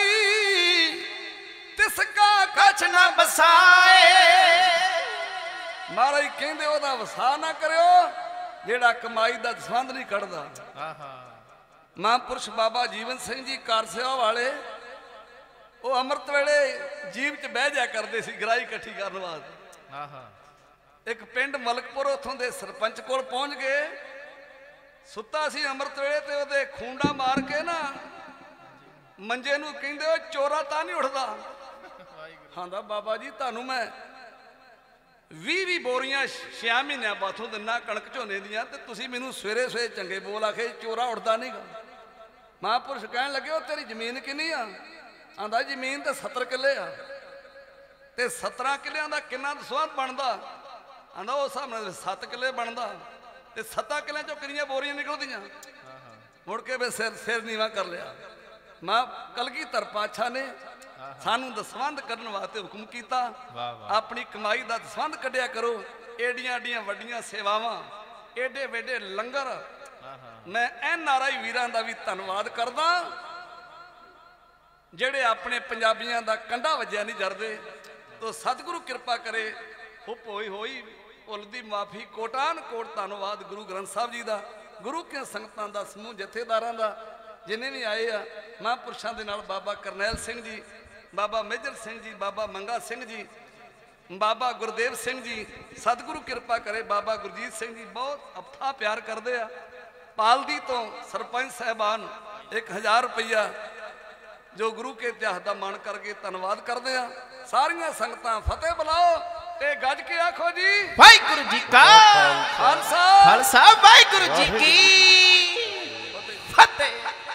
तिसका कछ न बसाए। महाराज कहंदे ओदा वसा ना करियो जेड़ा कमाई दा दसवंध नहीं कढ़दा। महापुरुष बाबा जीवन सिंह जी कार सेवा वाले वो अमृत वेले जीव च बह जा करते सी गराई इकट्ठी करने वास्ते। एक पिंड मलकपुर उथों दे सरपंच कोल पहुंच गए, सुता सी अमृत वेले ते ओदे खूंडा मार के ना मंजे नूं कहंदे ओ चोरा तां नहीं उठदा। हांदा बाबा जी तुहानूं मैं 20 बोरियां 6 महीनों बाथों दिना कणक झोने दियां ते तुसीं मैनूं सवेरे सवेरे चंगे बोल आखे चोरा उठदा नहीं गा। महापुरुष कहण लगे ओ तेरी जमीन किन्नी आ? आंदा जमीन तो 70 किले आ ते 17 किलियां दा किन्ना दसवंध बनदा? आंदा उस हिसाब नाल 7 किले बनदा ते 7 किलियां चों किन्नियां बोरियां निकलदियां? मुड़ के मैं सिर नीवा कर लिया। मां कलगीधर पातशाह ने सानू दसवंध करने वास्ते हुक्म किया, अपनी कमाई का दसवंध कढ़िया करो। एडियां एडियां वड्डियां सेवावां, एडे वेडे लंगर। मैं NRI वीरां दा भी धन्नवाद करदा जेड़े अपने पंजाबियां दा कंडा वज्या नहीं जरदे। तो सतगुरु कृपा करे, हुप होई होई भुल दी माफी, कोटान कोट धन्नवाद गुरु ग्रंथ साहब जी दा, गुरु के संगतां दा समूह जथेदारां दा जिन्हें भी आए आ। महापुरुषां दे नाल बाबा करनैल सिंह जी, बाबा मेजर सिंह जी, बाबा मंगा सिंह जी, बाबा गुरदेव सिंह जी, सतगुरु कृपा करे बाबा गुरजीत सिंह जी बहुत अथाह प्यार करते आ। पालदी तो सरपंच साहबान 1000 रुपया जो गुरु के इतिहास का मान करके धन्नवाद करते हैं। सारियां संगतां फतेह बुलाओ ते गज के आखो जी वाहिगुरू जी का खालसा, खालसा, वाहिगुरू जी की फतेह।